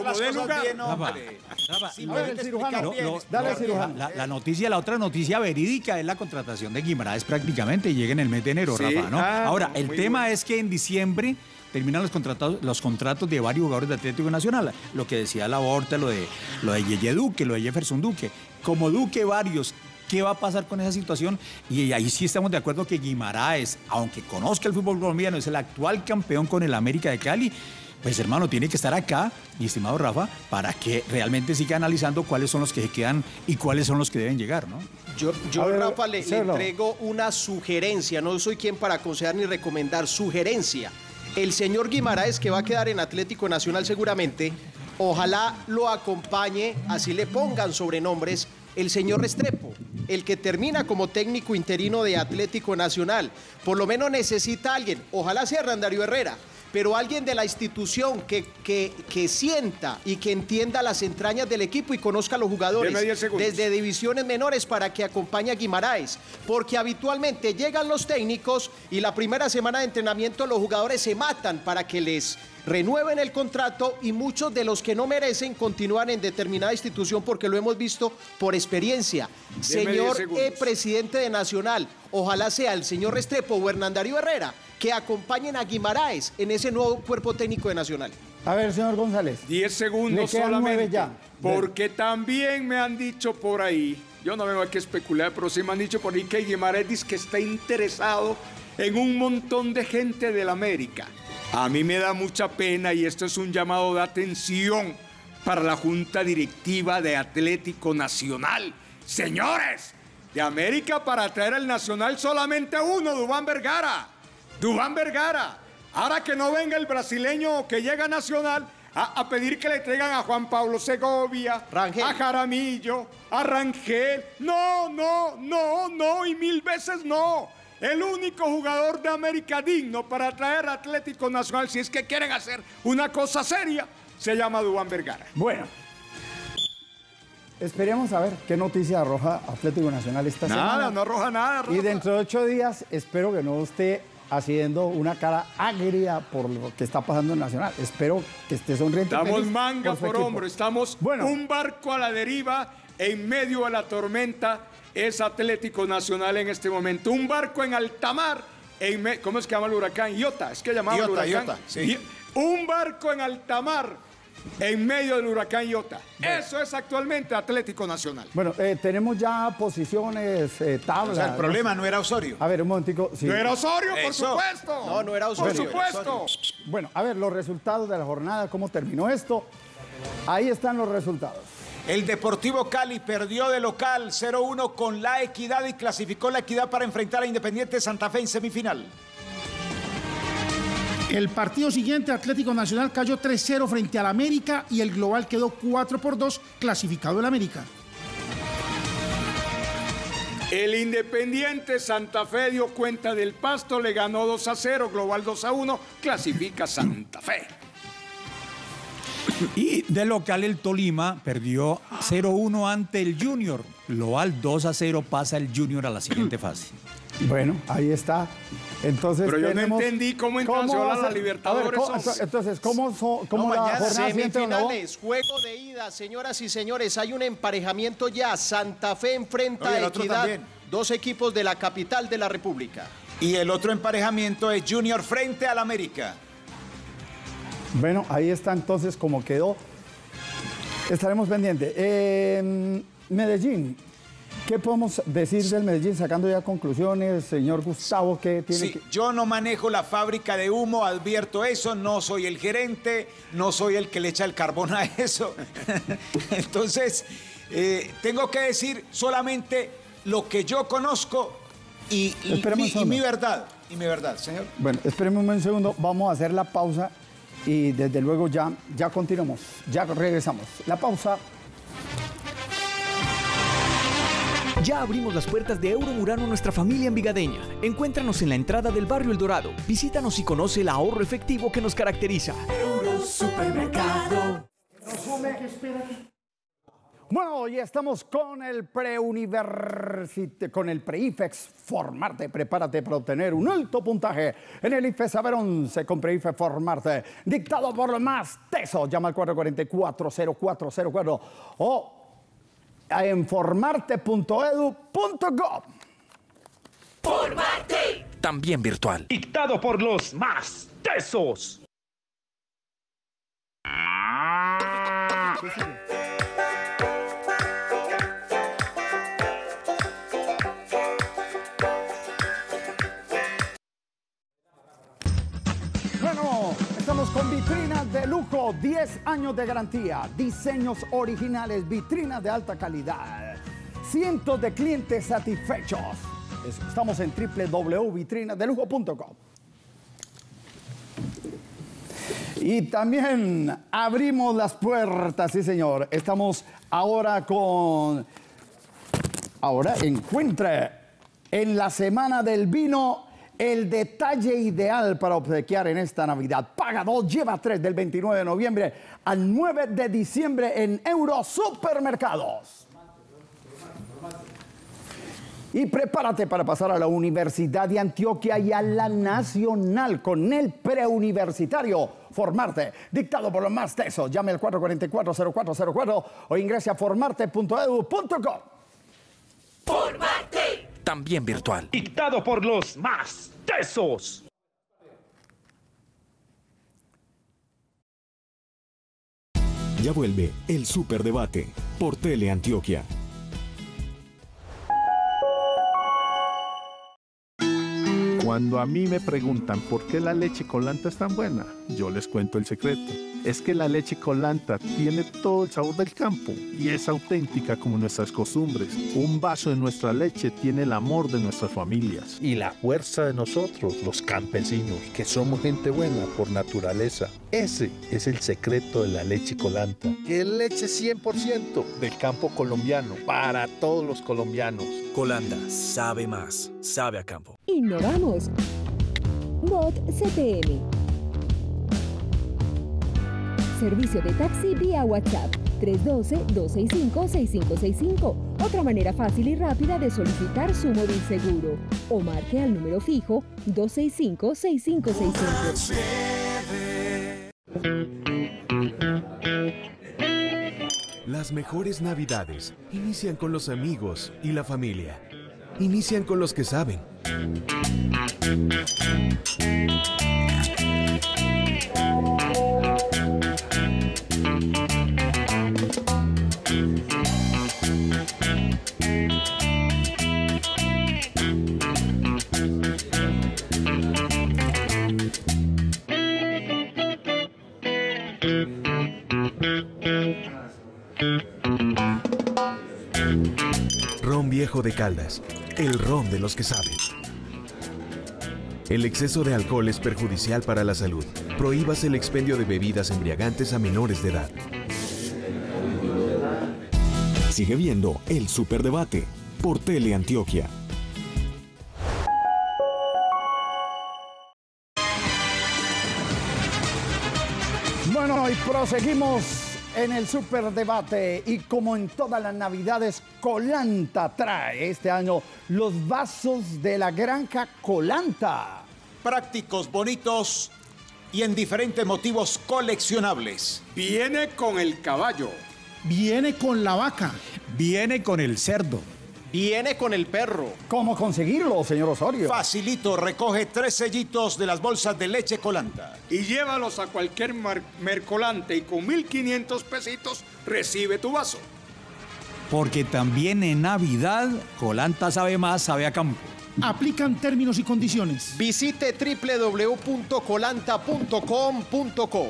La noticia, la otra noticia verídica es la contratación de Guimaraes prácticamente y llega en el mes de enero, Rafa, ¿no? Ahora, el tema es que en diciembre terminan los contratos de varios jugadores de Atlético Nacional. Lo que decía Laborda, lo de Yeye Duque, lo de Jefferson Duque. Como Duque, varios. ¿Qué va a pasar con esa situación? Y ahí sí estamos de acuerdo que Guimaraes, aunque conozca el fútbol colombiano, es el actual campeón con el América de Cali, pues hermano, tiene que estar acá, mi estimado Rafa, para que realmente siga analizando cuáles son los que se quedan y cuáles son los que deben llegar, ¿no? Yo Rafa, le entrego una sugerencia, no soy quien para aconsejar ni recomendar, sugerencia. El señor Guimaraes, que va a quedar en Atlético Nacional seguramente, Ojalá lo acompañe, así le pongan sobrenombres, el señor Restrepo, el que termina como técnico interino de Atlético Nacional. Por lo menos necesita alguien, ojalá sea Hernán Darío Herrera, pero alguien de la institución que sienta y que entienda las entrañas del equipo y conozca a los jugadores desde divisiones menores para que acompañe a Guimaraes, porque habitualmente llegan los técnicos y la primera semana de entrenamiento los jugadores se matan para que les renueven el contrato y muchos de los que no merecen continúan en determinada institución porque lo hemos visto por experiencia. Señor presidente de Nacional, ojalá sea el señor Restrepo o Hernán Darío Herrera que acompañen a Guimaraes en ese nuevo cuerpo técnico de Nacional. A ver, señor González. 10 segundos solamente. Ya. Porque también me han dicho por ahí, yo no vengo aquí a especular, pero sí me han dicho por ahí que Guimaraes dice que está interesado en un montón de gente del América. A mí me da mucha pena y esto es un llamado de atención para la Junta Directiva de Atlético Nacional. Señores, de América para traer al Nacional solamente uno, Duván Vergara. Duván Vergara. Ahora que no venga el brasileño que llega a Nacional a pedir que le traigan a Juan Pablo Segovia, Rangel, a Jaramillo, a Rangel. No, no, no, no y 1000 veces no. El único jugador de América digno para traer a Atlético Nacional, si es que quieren hacer una cosa seria, se llama Duván Vergara. Bueno, esperemos a ver qué noticia arroja Atlético Nacional esta semana. Nada, no arroja nada. Y dentro de 8 días espero que no esté haciendo una cara agria por lo que está pasando en Nacional. Espero que esté sonriente. Estamos manga por hombro, estamos un barco a la deriva en medio de la tormenta. Es Atlético Nacional en este momento. Un barco en alta mar. ¿Cómo es que llama el huracán? Iota. Es que llamaba el huracán. Iota, sí. Un barco en alta mar en medio del huracán Iota. Bueno. Eso es actualmente Atlético Nacional. Bueno, tenemos ya posiciones, tablas. O sea, el problema no era Osorio. A ver, un momentico. Sí. ¿No era Osorio? Por supuesto. No, no era Osorio. Por supuesto. Bueno, a ver, los resultados de la jornada, cómo terminó esto. Ahí están los resultados. El Deportivo Cali perdió de local 0-1 con La Equidad y clasificó La Equidad para enfrentar a Independiente Santa Fe en semifinal. El partido siguiente, Atlético Nacional cayó 3-0 frente al América y el global quedó 4-2, clasificado el América. El Independiente Santa Fe dio cuenta del Pasto, le ganó 2-0, global 2-1, clasifica Santa Fe. Y de local el Tolima perdió 0-1 ante el Junior. Global 2-0 pasa el Junior a la siguiente fase. Bueno, ahí está. Entonces, pero yo no entendí cómo entró a la Libertadores. Entonces, ¿cómo la jornada semifinales, juego de ida, señoras y señores, hay un emparejamiento ya. Santa Fe enfrenta a Equidad, dos equipos de la capital de la República. Y el otro emparejamiento es Junior frente al América. Bueno, ahí está entonces como quedó. Estaremos pendientes. Medellín. ¿Qué podemos decir del Medellín sacando ya conclusiones, señor Gustavo? ¿Qué tiene que... Yo no manejo la fábrica de humo, advierto eso, no soy el gerente, no soy el que le echa el carbón a eso. Entonces, tengo que decir solamente lo que yo conozco y mi verdad. Y mi verdad, señor. Bueno, espéreme un segundo, vamos a hacer la pausa y desde luego ya continuamos, ya regresamos. La pausa. Ya abrimos las puertas de Euromurano a nuestra familia envigadeña. Encuéntranos en la entrada del barrio El Dorado. Visítanos y conoce el ahorro efectivo que nos caracteriza. Eurosupermercado. Bueno, ya estamos con el pre-IFEX Formarte. Prepárate para obtener un alto puntaje en el IFES Saber 11 con pre-IFEX Formarte. Dictado por los más tesos. Llama al 444-0404 o en formarte.edu.gov. Formarte. También virtual. Dictado por los más tesos. Bueno, estamos con vitrinas de lujo, 10 años de garantía, diseños originales, vitrinas de alta calidad, cientos de clientes satisfechos. Estamos en www.vitrinasdelujo.com. Y también abrimos las puertas, sí señor. Estamos ahora con... Ahora encuentre en la Semana del Vino el detalle ideal para obsequiar en esta Navidad. Paga 2, lleva 3 del 29 de noviembre al 9 de diciembre en Eurosupermercados. Y prepárate para pasar a la Universidad de Antioquia y a la Nacional con el preuniversitario Formarte, dictado por los más tesos. Llame al 444-0404 o ingrese a formarte.edu.co. ¡Formarte! También virtual. Dictado por los más tesos. Ya vuelve el Superdebate por Teleantioquia. Cuando a mí me preguntan por qué la leche Colanta es tan buena, yo les cuento el secreto. Es que la leche Colanta tiene todo el sabor del campo y es auténtica como nuestras costumbres. Un vaso de nuestra leche tiene el amor de nuestras familias. Y la fuerza de nosotros, los campesinos, que somos gente buena por naturaleza. Ese es el secreto de la leche Colanta, que es leche 100% del campo colombiano, para todos los colombianos. Colanda sabe más, sabe a campo. Innovamos. Bot CTM. Servicio de taxi vía WhatsApp 312-265-6565. Otra manera fácil y rápida de solicitar su móvil seguro. O marque al número fijo 265-6565. Las mejores Navidades inician con los amigos y la familia. Inician con los que saben. Ron Viejo de Caldas, el ron de los que saben. El exceso de alcohol es perjudicial para la salud. Prohíbase el expendio de bebidas embriagantes a menores de edad. Sigue viendo el Superdebate por Teleantioquia. Bueno, y proseguimos en el Superdebate y como en todas las Navidades, Colanta trae este año los vasos de la granja Colanta. Prácticos, bonitos y en diferentes motivos coleccionables. Viene con el caballo. Viene con la vaca. Viene con el cerdo. Viene con el perro. ¿Cómo conseguirlo, señor Osorio? Facilito, recoge 3 sellitos de las bolsas de leche Colanta. Y llévalos a cualquier mercolante y con 1.500 pesitos recibe tu vaso. Porque también en Navidad, Colanta sabe más, sabe a campo. Aplican términos y condiciones. Visite www.colanta.com.co.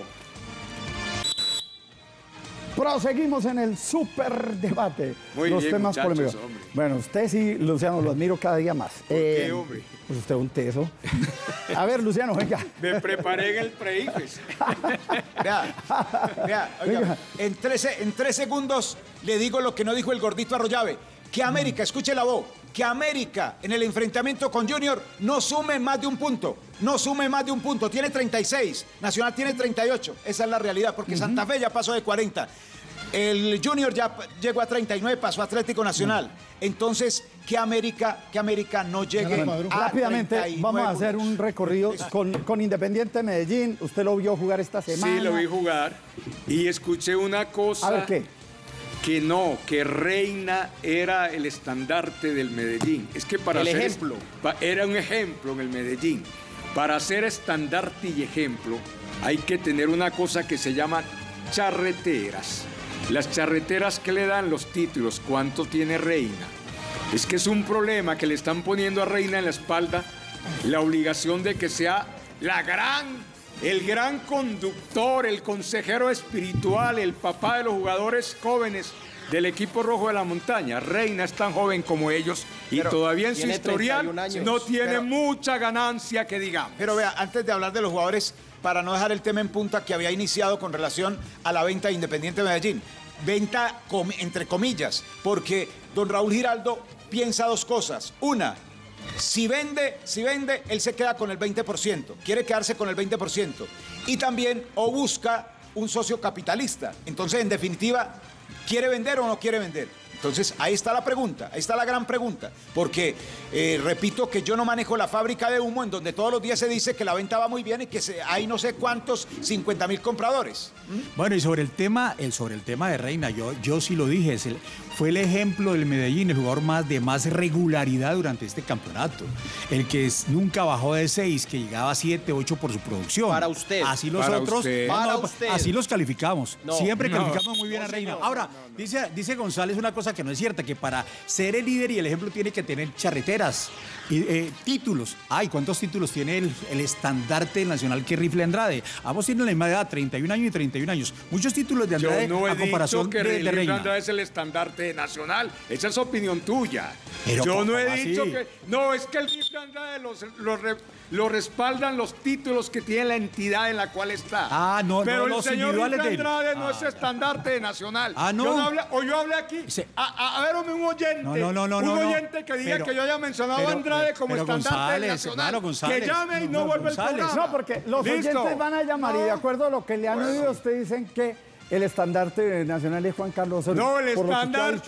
Proseguimos en el Superdebate. Muy los bien, temas muchachos, polémicos. hombre. Bueno, usted sí, Luciano, lo admiro cada día más. ¿Por qué, hombre? Pues usted es un teso. A ver, Luciano, venga. Me preparé en el pre-IFES. Vea, oiga, en 3 segundos le digo lo que no dijo el gordito Arroyave. Que América, escuche la voz, que América en el enfrentamiento con Junior no sume más de un punto. No sume más de un punto. Tiene 36. Nacional tiene 38. Esa es la realidad, porque Santa Fe ya pasó de 40. El Junior ya llegó a 39, pasó a Atlético Nacional. Entonces, que América no llegue a rápidamente 39 vamos a hacer un recorrido con Independiente Medellín. ¿Usted lo vio jugar esta semana? Sí, lo vi jugar. Y escuché una cosa. A ver, ¿qué? Que Reina era el estandarte del Medellín. Es que para el ser ejemplo. Era un ejemplo en el Medellín. Para ser estandarte y ejemplo hay que tener una cosa que se llama charreteras. Las charreteras que le dan los títulos, ¿cuánto tiene Reina? Es que es un problema que le están poniendo a Reina en la espalda la obligación de que sea el gran conductor, el consejero espiritual, el papá de los jugadores jóvenes del equipo rojo de la montaña. Reina es tan joven como ellos y todavía en su historial no tiene mucha ganancia que digamos. Pero vea, antes de hablar de los jugadores, para no dejar el tema en punta que había iniciado con relación a la venta de Independiente Medellín. Venta entre comillas, porque don Raúl Giraldo piensa dos cosas. Una, si vende, él se queda con el 20%, quiere quedarse con el 20%. Y también, o busca un socio capitalista. Entonces, en definitiva, ¿quiere vender o no quiere vender? Entonces, ahí está la pregunta, ahí está la gran pregunta, porque repito que yo no manejo la fábrica de humo en donde todos los días se dice que la venta va muy bien y que hay no sé cuántos 50.000 compradores. Bueno, y sobre el tema de Reina, yo sí lo dije, fue el ejemplo del Medellín, el jugador de más regularidad durante este campeonato, el que nunca bajó de 6, que llegaba a 7, 8 por su producción. Para usted. Así los para otros, usted. Para usted. Así los calificamos, siempre calificamos muy bien a Reina. Señor, Ahora, dice González una cosa que no es cierta, que para ser el líder y el ejemplo tiene que tener charreteras y títulos. Ay, ¿cuántos títulos tiene el estandarte nacional que Rifle Andrade? Ambos tienen la misma edad, 31 años y 31 años. Muchos títulos de Andrade a comparación que de Reina. Andrade es el estandarte nacional. Esa es opinión tuya. Pero yo no he así? dicho que... No, es que el Rifle Andrade lo respaldan los títulos que tiene la entidad en la cual está. Ah, no, pero no, el los señor individuales Rifle de él. Andrade no es estandarte nacional. Ah, no. Yo hablé aquí. A ver, un oyente. Un oyente que diga que yo haya mencionado a Andrade como estandarte nacional. González, que llame y no vuelva el programa. No, porque los oyentes van a llamar y de acuerdo a lo que le han oído, usted dicen que el estandarte nacional es Juan Carlos Osorio. No, el estandarte...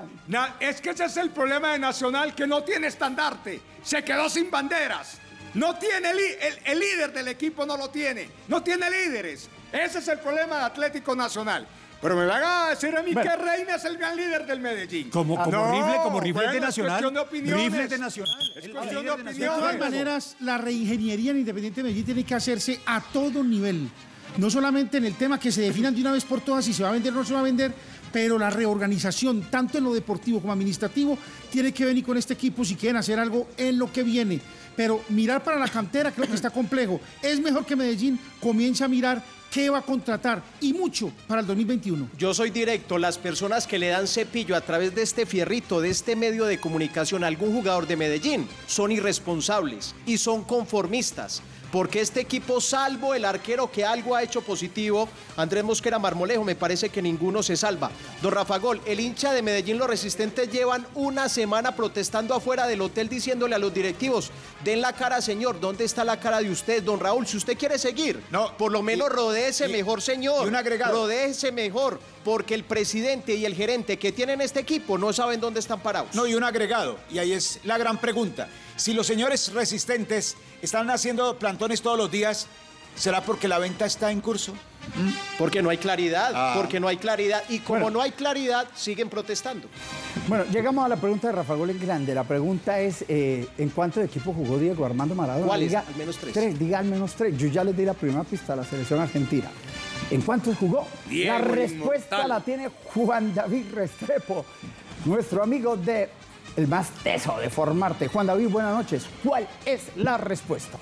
es que ese es el problema de Nacional, que no tiene estandarte. Se quedó sin banderas. No tiene el líder del equipo, no lo tiene. No tiene líderes. Ese es el problema de Atlético Nacional. Pero me van a decir a mí que Reina es el gran líder del Medellín. Como Rifle de Nacional. Es cuestión de opiniones. Rifle de Nacional. Es cuestión de opiniones. De todas maneras, la reingeniería en Independiente Medellín tiene que hacerse a todo nivel. No solamente en el tema que se definan de una vez por todas si se va a vender o no se va a vender, pero la reorganización, tanto en lo deportivo como administrativo, tiene que venir con este equipo si quieren hacer algo en lo que viene. Pero mirar para la cantera creo que está complejo. Es mejor que Medellín comience a mirar qué va a contratar, y mucho para el 2021. Yo soy directo, las personas que le dan cepillo a través de este fierrito, de este medio de comunicación a algún jugador de Medellín, son irresponsables y son conformistas. Porque este equipo, salvo el arquero que algo ha hecho positivo, Andrés Mosquera Marmolejo, me parece que ninguno se salva. Don Rafa Gol, el hincha de Medellín, los resistentes llevan una semana protestando afuera del hotel diciéndole a los directivos, den la cara, señor, ¿dónde está la cara de usted? Don Raúl, si usted quiere seguir, por lo menos rodéese mejor, señor. Y un agregado. Rodéese mejor, porque el presidente y el gerente que tienen este equipo no saben dónde están parados. No, y un agregado, y ahí es la gran pregunta. Si los señores resistentes están haciendo plantones todos los días, ¿será porque la venta está en curso? Porque no hay claridad, porque no hay claridad. Y como no hay claridad, siguen protestando. Bueno, llegamos a la pregunta de Rafa Gol en grande. La pregunta es, ¿en cuántos equipos jugó Diego Armando Maradona? ¿Cuáles? Al menos 3. Diga al menos 3. Yo ya les di la primera pista a la selección argentina. ¿En cuántos jugó? Diego, la respuesta inmortal. la tiene Juan David Restrepo, nuestro amigo de El Más Teso de Formarte. Juan David, buenas noches. ¿Cuál es la respuesta?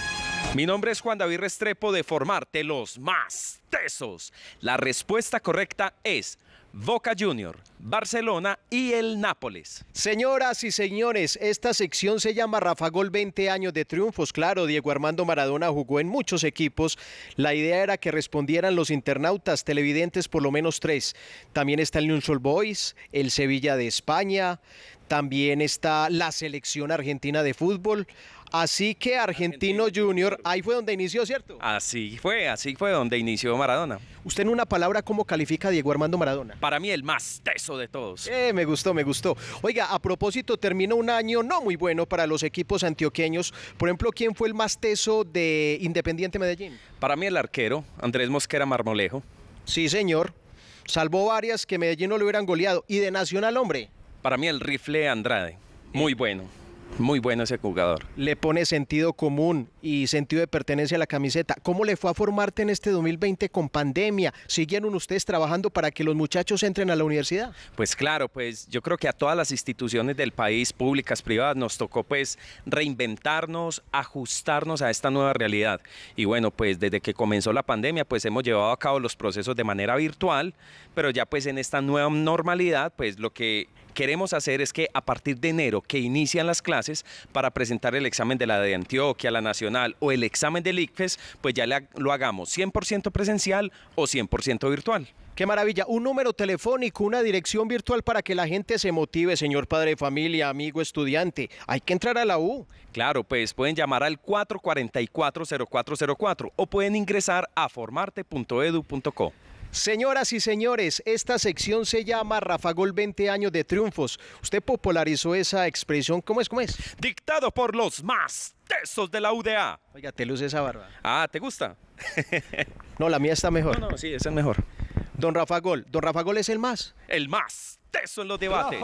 Mi nombre es Juan David Restrepo de Formarte, los más tesos. La respuesta correcta es Boca Junior, Barcelona y el Nápoles. Señoras y señores, esta sección se llama Rafa Gol 20 años de triunfos. Claro, Diego Armando Maradona jugó en muchos equipos. La idea era que respondieran los internautas televidentes por lo menos 3. También está el Newell's Old Boys, el Sevilla de España, también está la selección argentina de fútbol. Así que Argentino Junior, ahí fue donde inició, ¿cierto? Así fue donde inició Maradona. Usted en una palabra, ¿cómo califica a Diego Armando Maradona? Para mí el más teso de todos. Me gustó, me gustó. Oiga, a propósito, terminó un año no muy bueno para los equipos antioqueños. Por ejemplo, ¿quién fue el más teso de Independiente Medellín? Para mí el arquero, Andrés Mosquera Marmolejo. Sí, señor. Salvó varias que Medellín no le hubieran goleado. ¿Y de Nacional, hombre? Para mí el Rifle Andrade. Muy bueno. Muy bueno ese jugador. Le pone sentido común y sentido de pertenencia a la camiseta. ¿Cómo le fue a Formarte en este 2020 con pandemia? ¿Siguieron ustedes trabajando para que los muchachos entren a la universidad? Pues claro, pues yo creo que a todas las instituciones del país, públicas, privadas, nos tocó pues reinventarnos, ajustarnos a esta nueva realidad. Y bueno, pues desde que comenzó la pandemia, pues hemos llevado a cabo los procesos de manera virtual, pero ya pues en esta nueva normalidad, pues lo que queremos hacer es que a partir de enero, que inician las clases, para presentar el examen de la de Antioquia, la nacional o el examen del ICFES, pues ya lo hagamos 100% presencial o 100% virtual. Qué maravilla, un número telefónico, una dirección virtual para que la gente se motive, señor padre de familia, amigo estudiante. Hay que entrar a la U. Claro, pues pueden llamar al 444-0404 o pueden ingresar a formarte.edu.co. Señoras y señores, esta sección se llama Rafa Gol 20 años de triunfos. Usted popularizó esa expresión, ¿cómo es? Dictado por los más tesos de la UDA. Oiga, te luce esa barba. Ah, ¿te gusta? No, la mía está mejor. No, sí, es el mejor. Don Rafa Gol es el más. El más teso en los debates.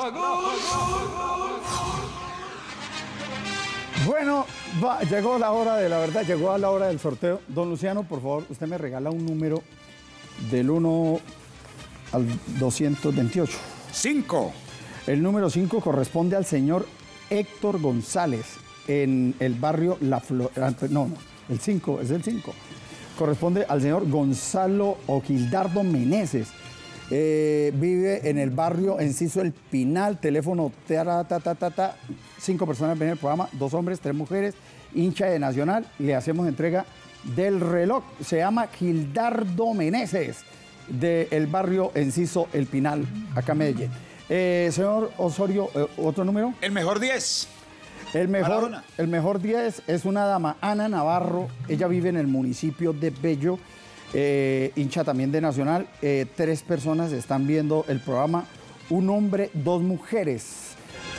Bueno, llegó la hora de la verdad, llegó a la hora del sorteo. Don Luciano, por favor, usted me regala un número del 1 al 228. 5. El número 5 corresponde al señor Héctor González en el barrio La Flor. No, el 5, es el 5. Corresponde al señor Gonzalo Ogildardo Meneses. Vive en el barrio Enciso El Pinal, teléfono 5 personas ven el programa, 2 hombres, 3 mujeres, hincha de Nacional, le hacemos entrega del reloj. Se llama Gildardo Meneses, del barrio Enciso El Pinal, acá en Medellín. Señor Osorio, ¿otro número? El mejor 10. El mejor 10 es una dama, Ana Navarro. Ella vive en el municipio de Bello, hincha también de Nacional. 3 personas están viendo el programa, un hombre, 2 mujeres.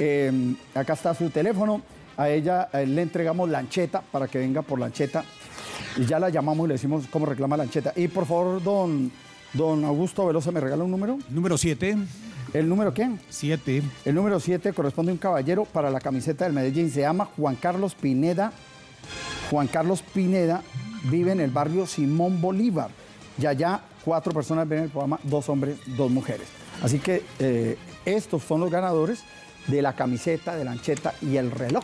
Acá está su teléfono. A ella le entregamos lancheta para que venga por lancheta. Y ya la llamamos y le decimos cómo reclama lancheta. Y por favor, don Augusto Velosa, ¿me regala un número? Número 7. ¿El número qué? 7. El número 7 corresponde a un caballero para la camiseta del Medellín. Se llama Juan Carlos Pineda. Juan Carlos Pineda vive en el barrio Simón Bolívar. Y allá 4 personas ven el programa, 2 hombres, 2 mujeres. Así que estos son los ganadores de la camiseta, de la lancheta y el reloj.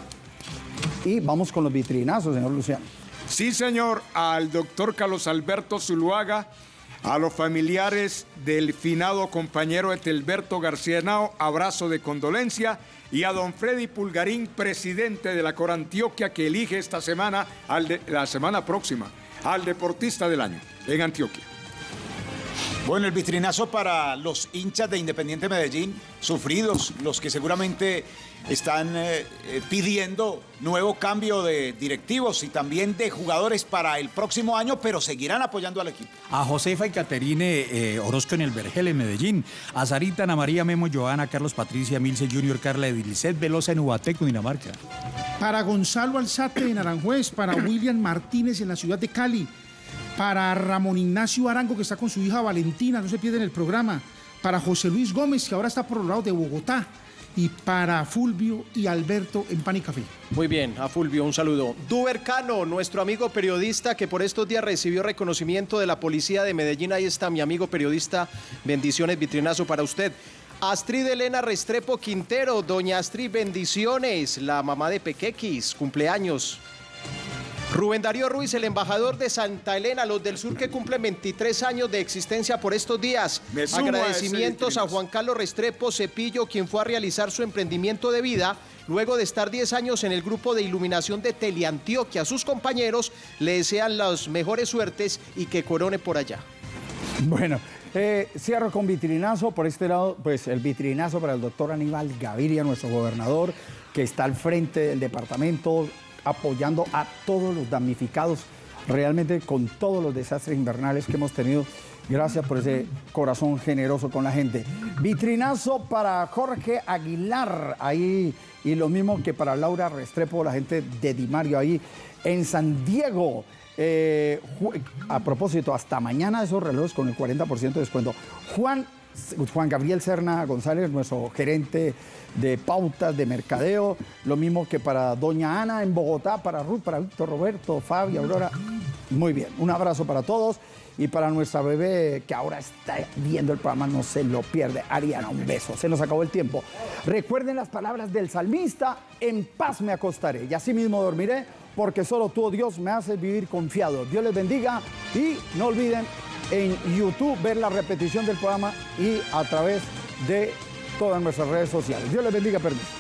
Y vamos con los vitrinazos, señor Luciano. Sí, señor, al doctor Carlos Alberto Zuluaga, a los familiares del finado compañero Etelberto García Henao, abrazo de condolencia, y a don Freddy Pulgarín, presidente de la Corantioquia, que elige esta semana, la semana próxima, al deportista del año en Antioquia. Bueno, el vitrinazo para los hinchas de Independiente Medellín, sufridos, los que seguramente están pidiendo nuevo cambio de directivos y también de jugadores para el próximo año, pero seguirán apoyando al equipo. A Josefa y Caterine Orozco en el Vergel, en Medellín. A Sarita, Ana María, Memo, Joana, Carlos Patricia, Milce Junior, Carla Edilicet Velosa en Ubaté, Cundinamarca. Para Gonzalo Alzate en Aranjuez, para William Martínez en la ciudad de Cali, para Ramón Ignacio Arango, que está con su hija Valentina, no se pierden el programa, para José Luis Gómez, que ahora está por los lados de Bogotá, y para Fulvio y Alberto en Pan y Café. Muy bien, a Fulvio un saludo. Duber Cano, nuestro amigo periodista que por estos días recibió reconocimiento de la policía de Medellín. Ahí está mi amigo periodista, bendiciones, vitrinazo para usted. Astrid Elena Restrepo Quintero, doña Astrid, bendiciones, la mamá de Pequequis, cumpleaños. Rubén Darío Ruiz, el embajador de Santa Elena, los del sur que cumplen 23 años de existencia por estos días. Agradecimientos a Juan Carlos Restrepo Cepillo, quien fue a realizar su emprendimiento de vida luego de estar 10 años en el grupo de iluminación de Teleantioquia. Sus compañeros le desean las mejores suertes y que corone por allá. Bueno, cierro con vitrinazo. Por este lado, pues el vitrinazo para el doctor Aníbal Gaviria, nuestro gobernador, que está al frente del departamento, apoyando a todos los damnificados, realmente con todos los desastres invernales que hemos tenido. Gracias por ese corazón generoso con la gente. Vitrinazo para Jorge Aguilar, ahí, y lo mismo que para Laura Restrepo, la gente de Di Mario, ahí en San Diego. A propósito, hasta mañana esos relojes con el 40% de descuento. Juan Gabriel Serna González, nuestro gerente de pautas de mercadeo, lo mismo que para doña Ana en Bogotá, para Ruth, para Víctor Roberto, Fabi, Aurora. Muy bien, un abrazo para todos y para nuestra bebé que ahora está viendo el programa, no se lo pierde. Ariana, un beso, se nos acabó el tiempo. Recuerden las palabras del salmista: en paz me acostaré y así mismo dormiré, porque solo tú, oh Dios, me haces vivir confiado. Dios les bendiga y no olviden en YouTube ver la repetición del programa y a través de todas nuestras redes sociales. Dios les bendiga, permiso.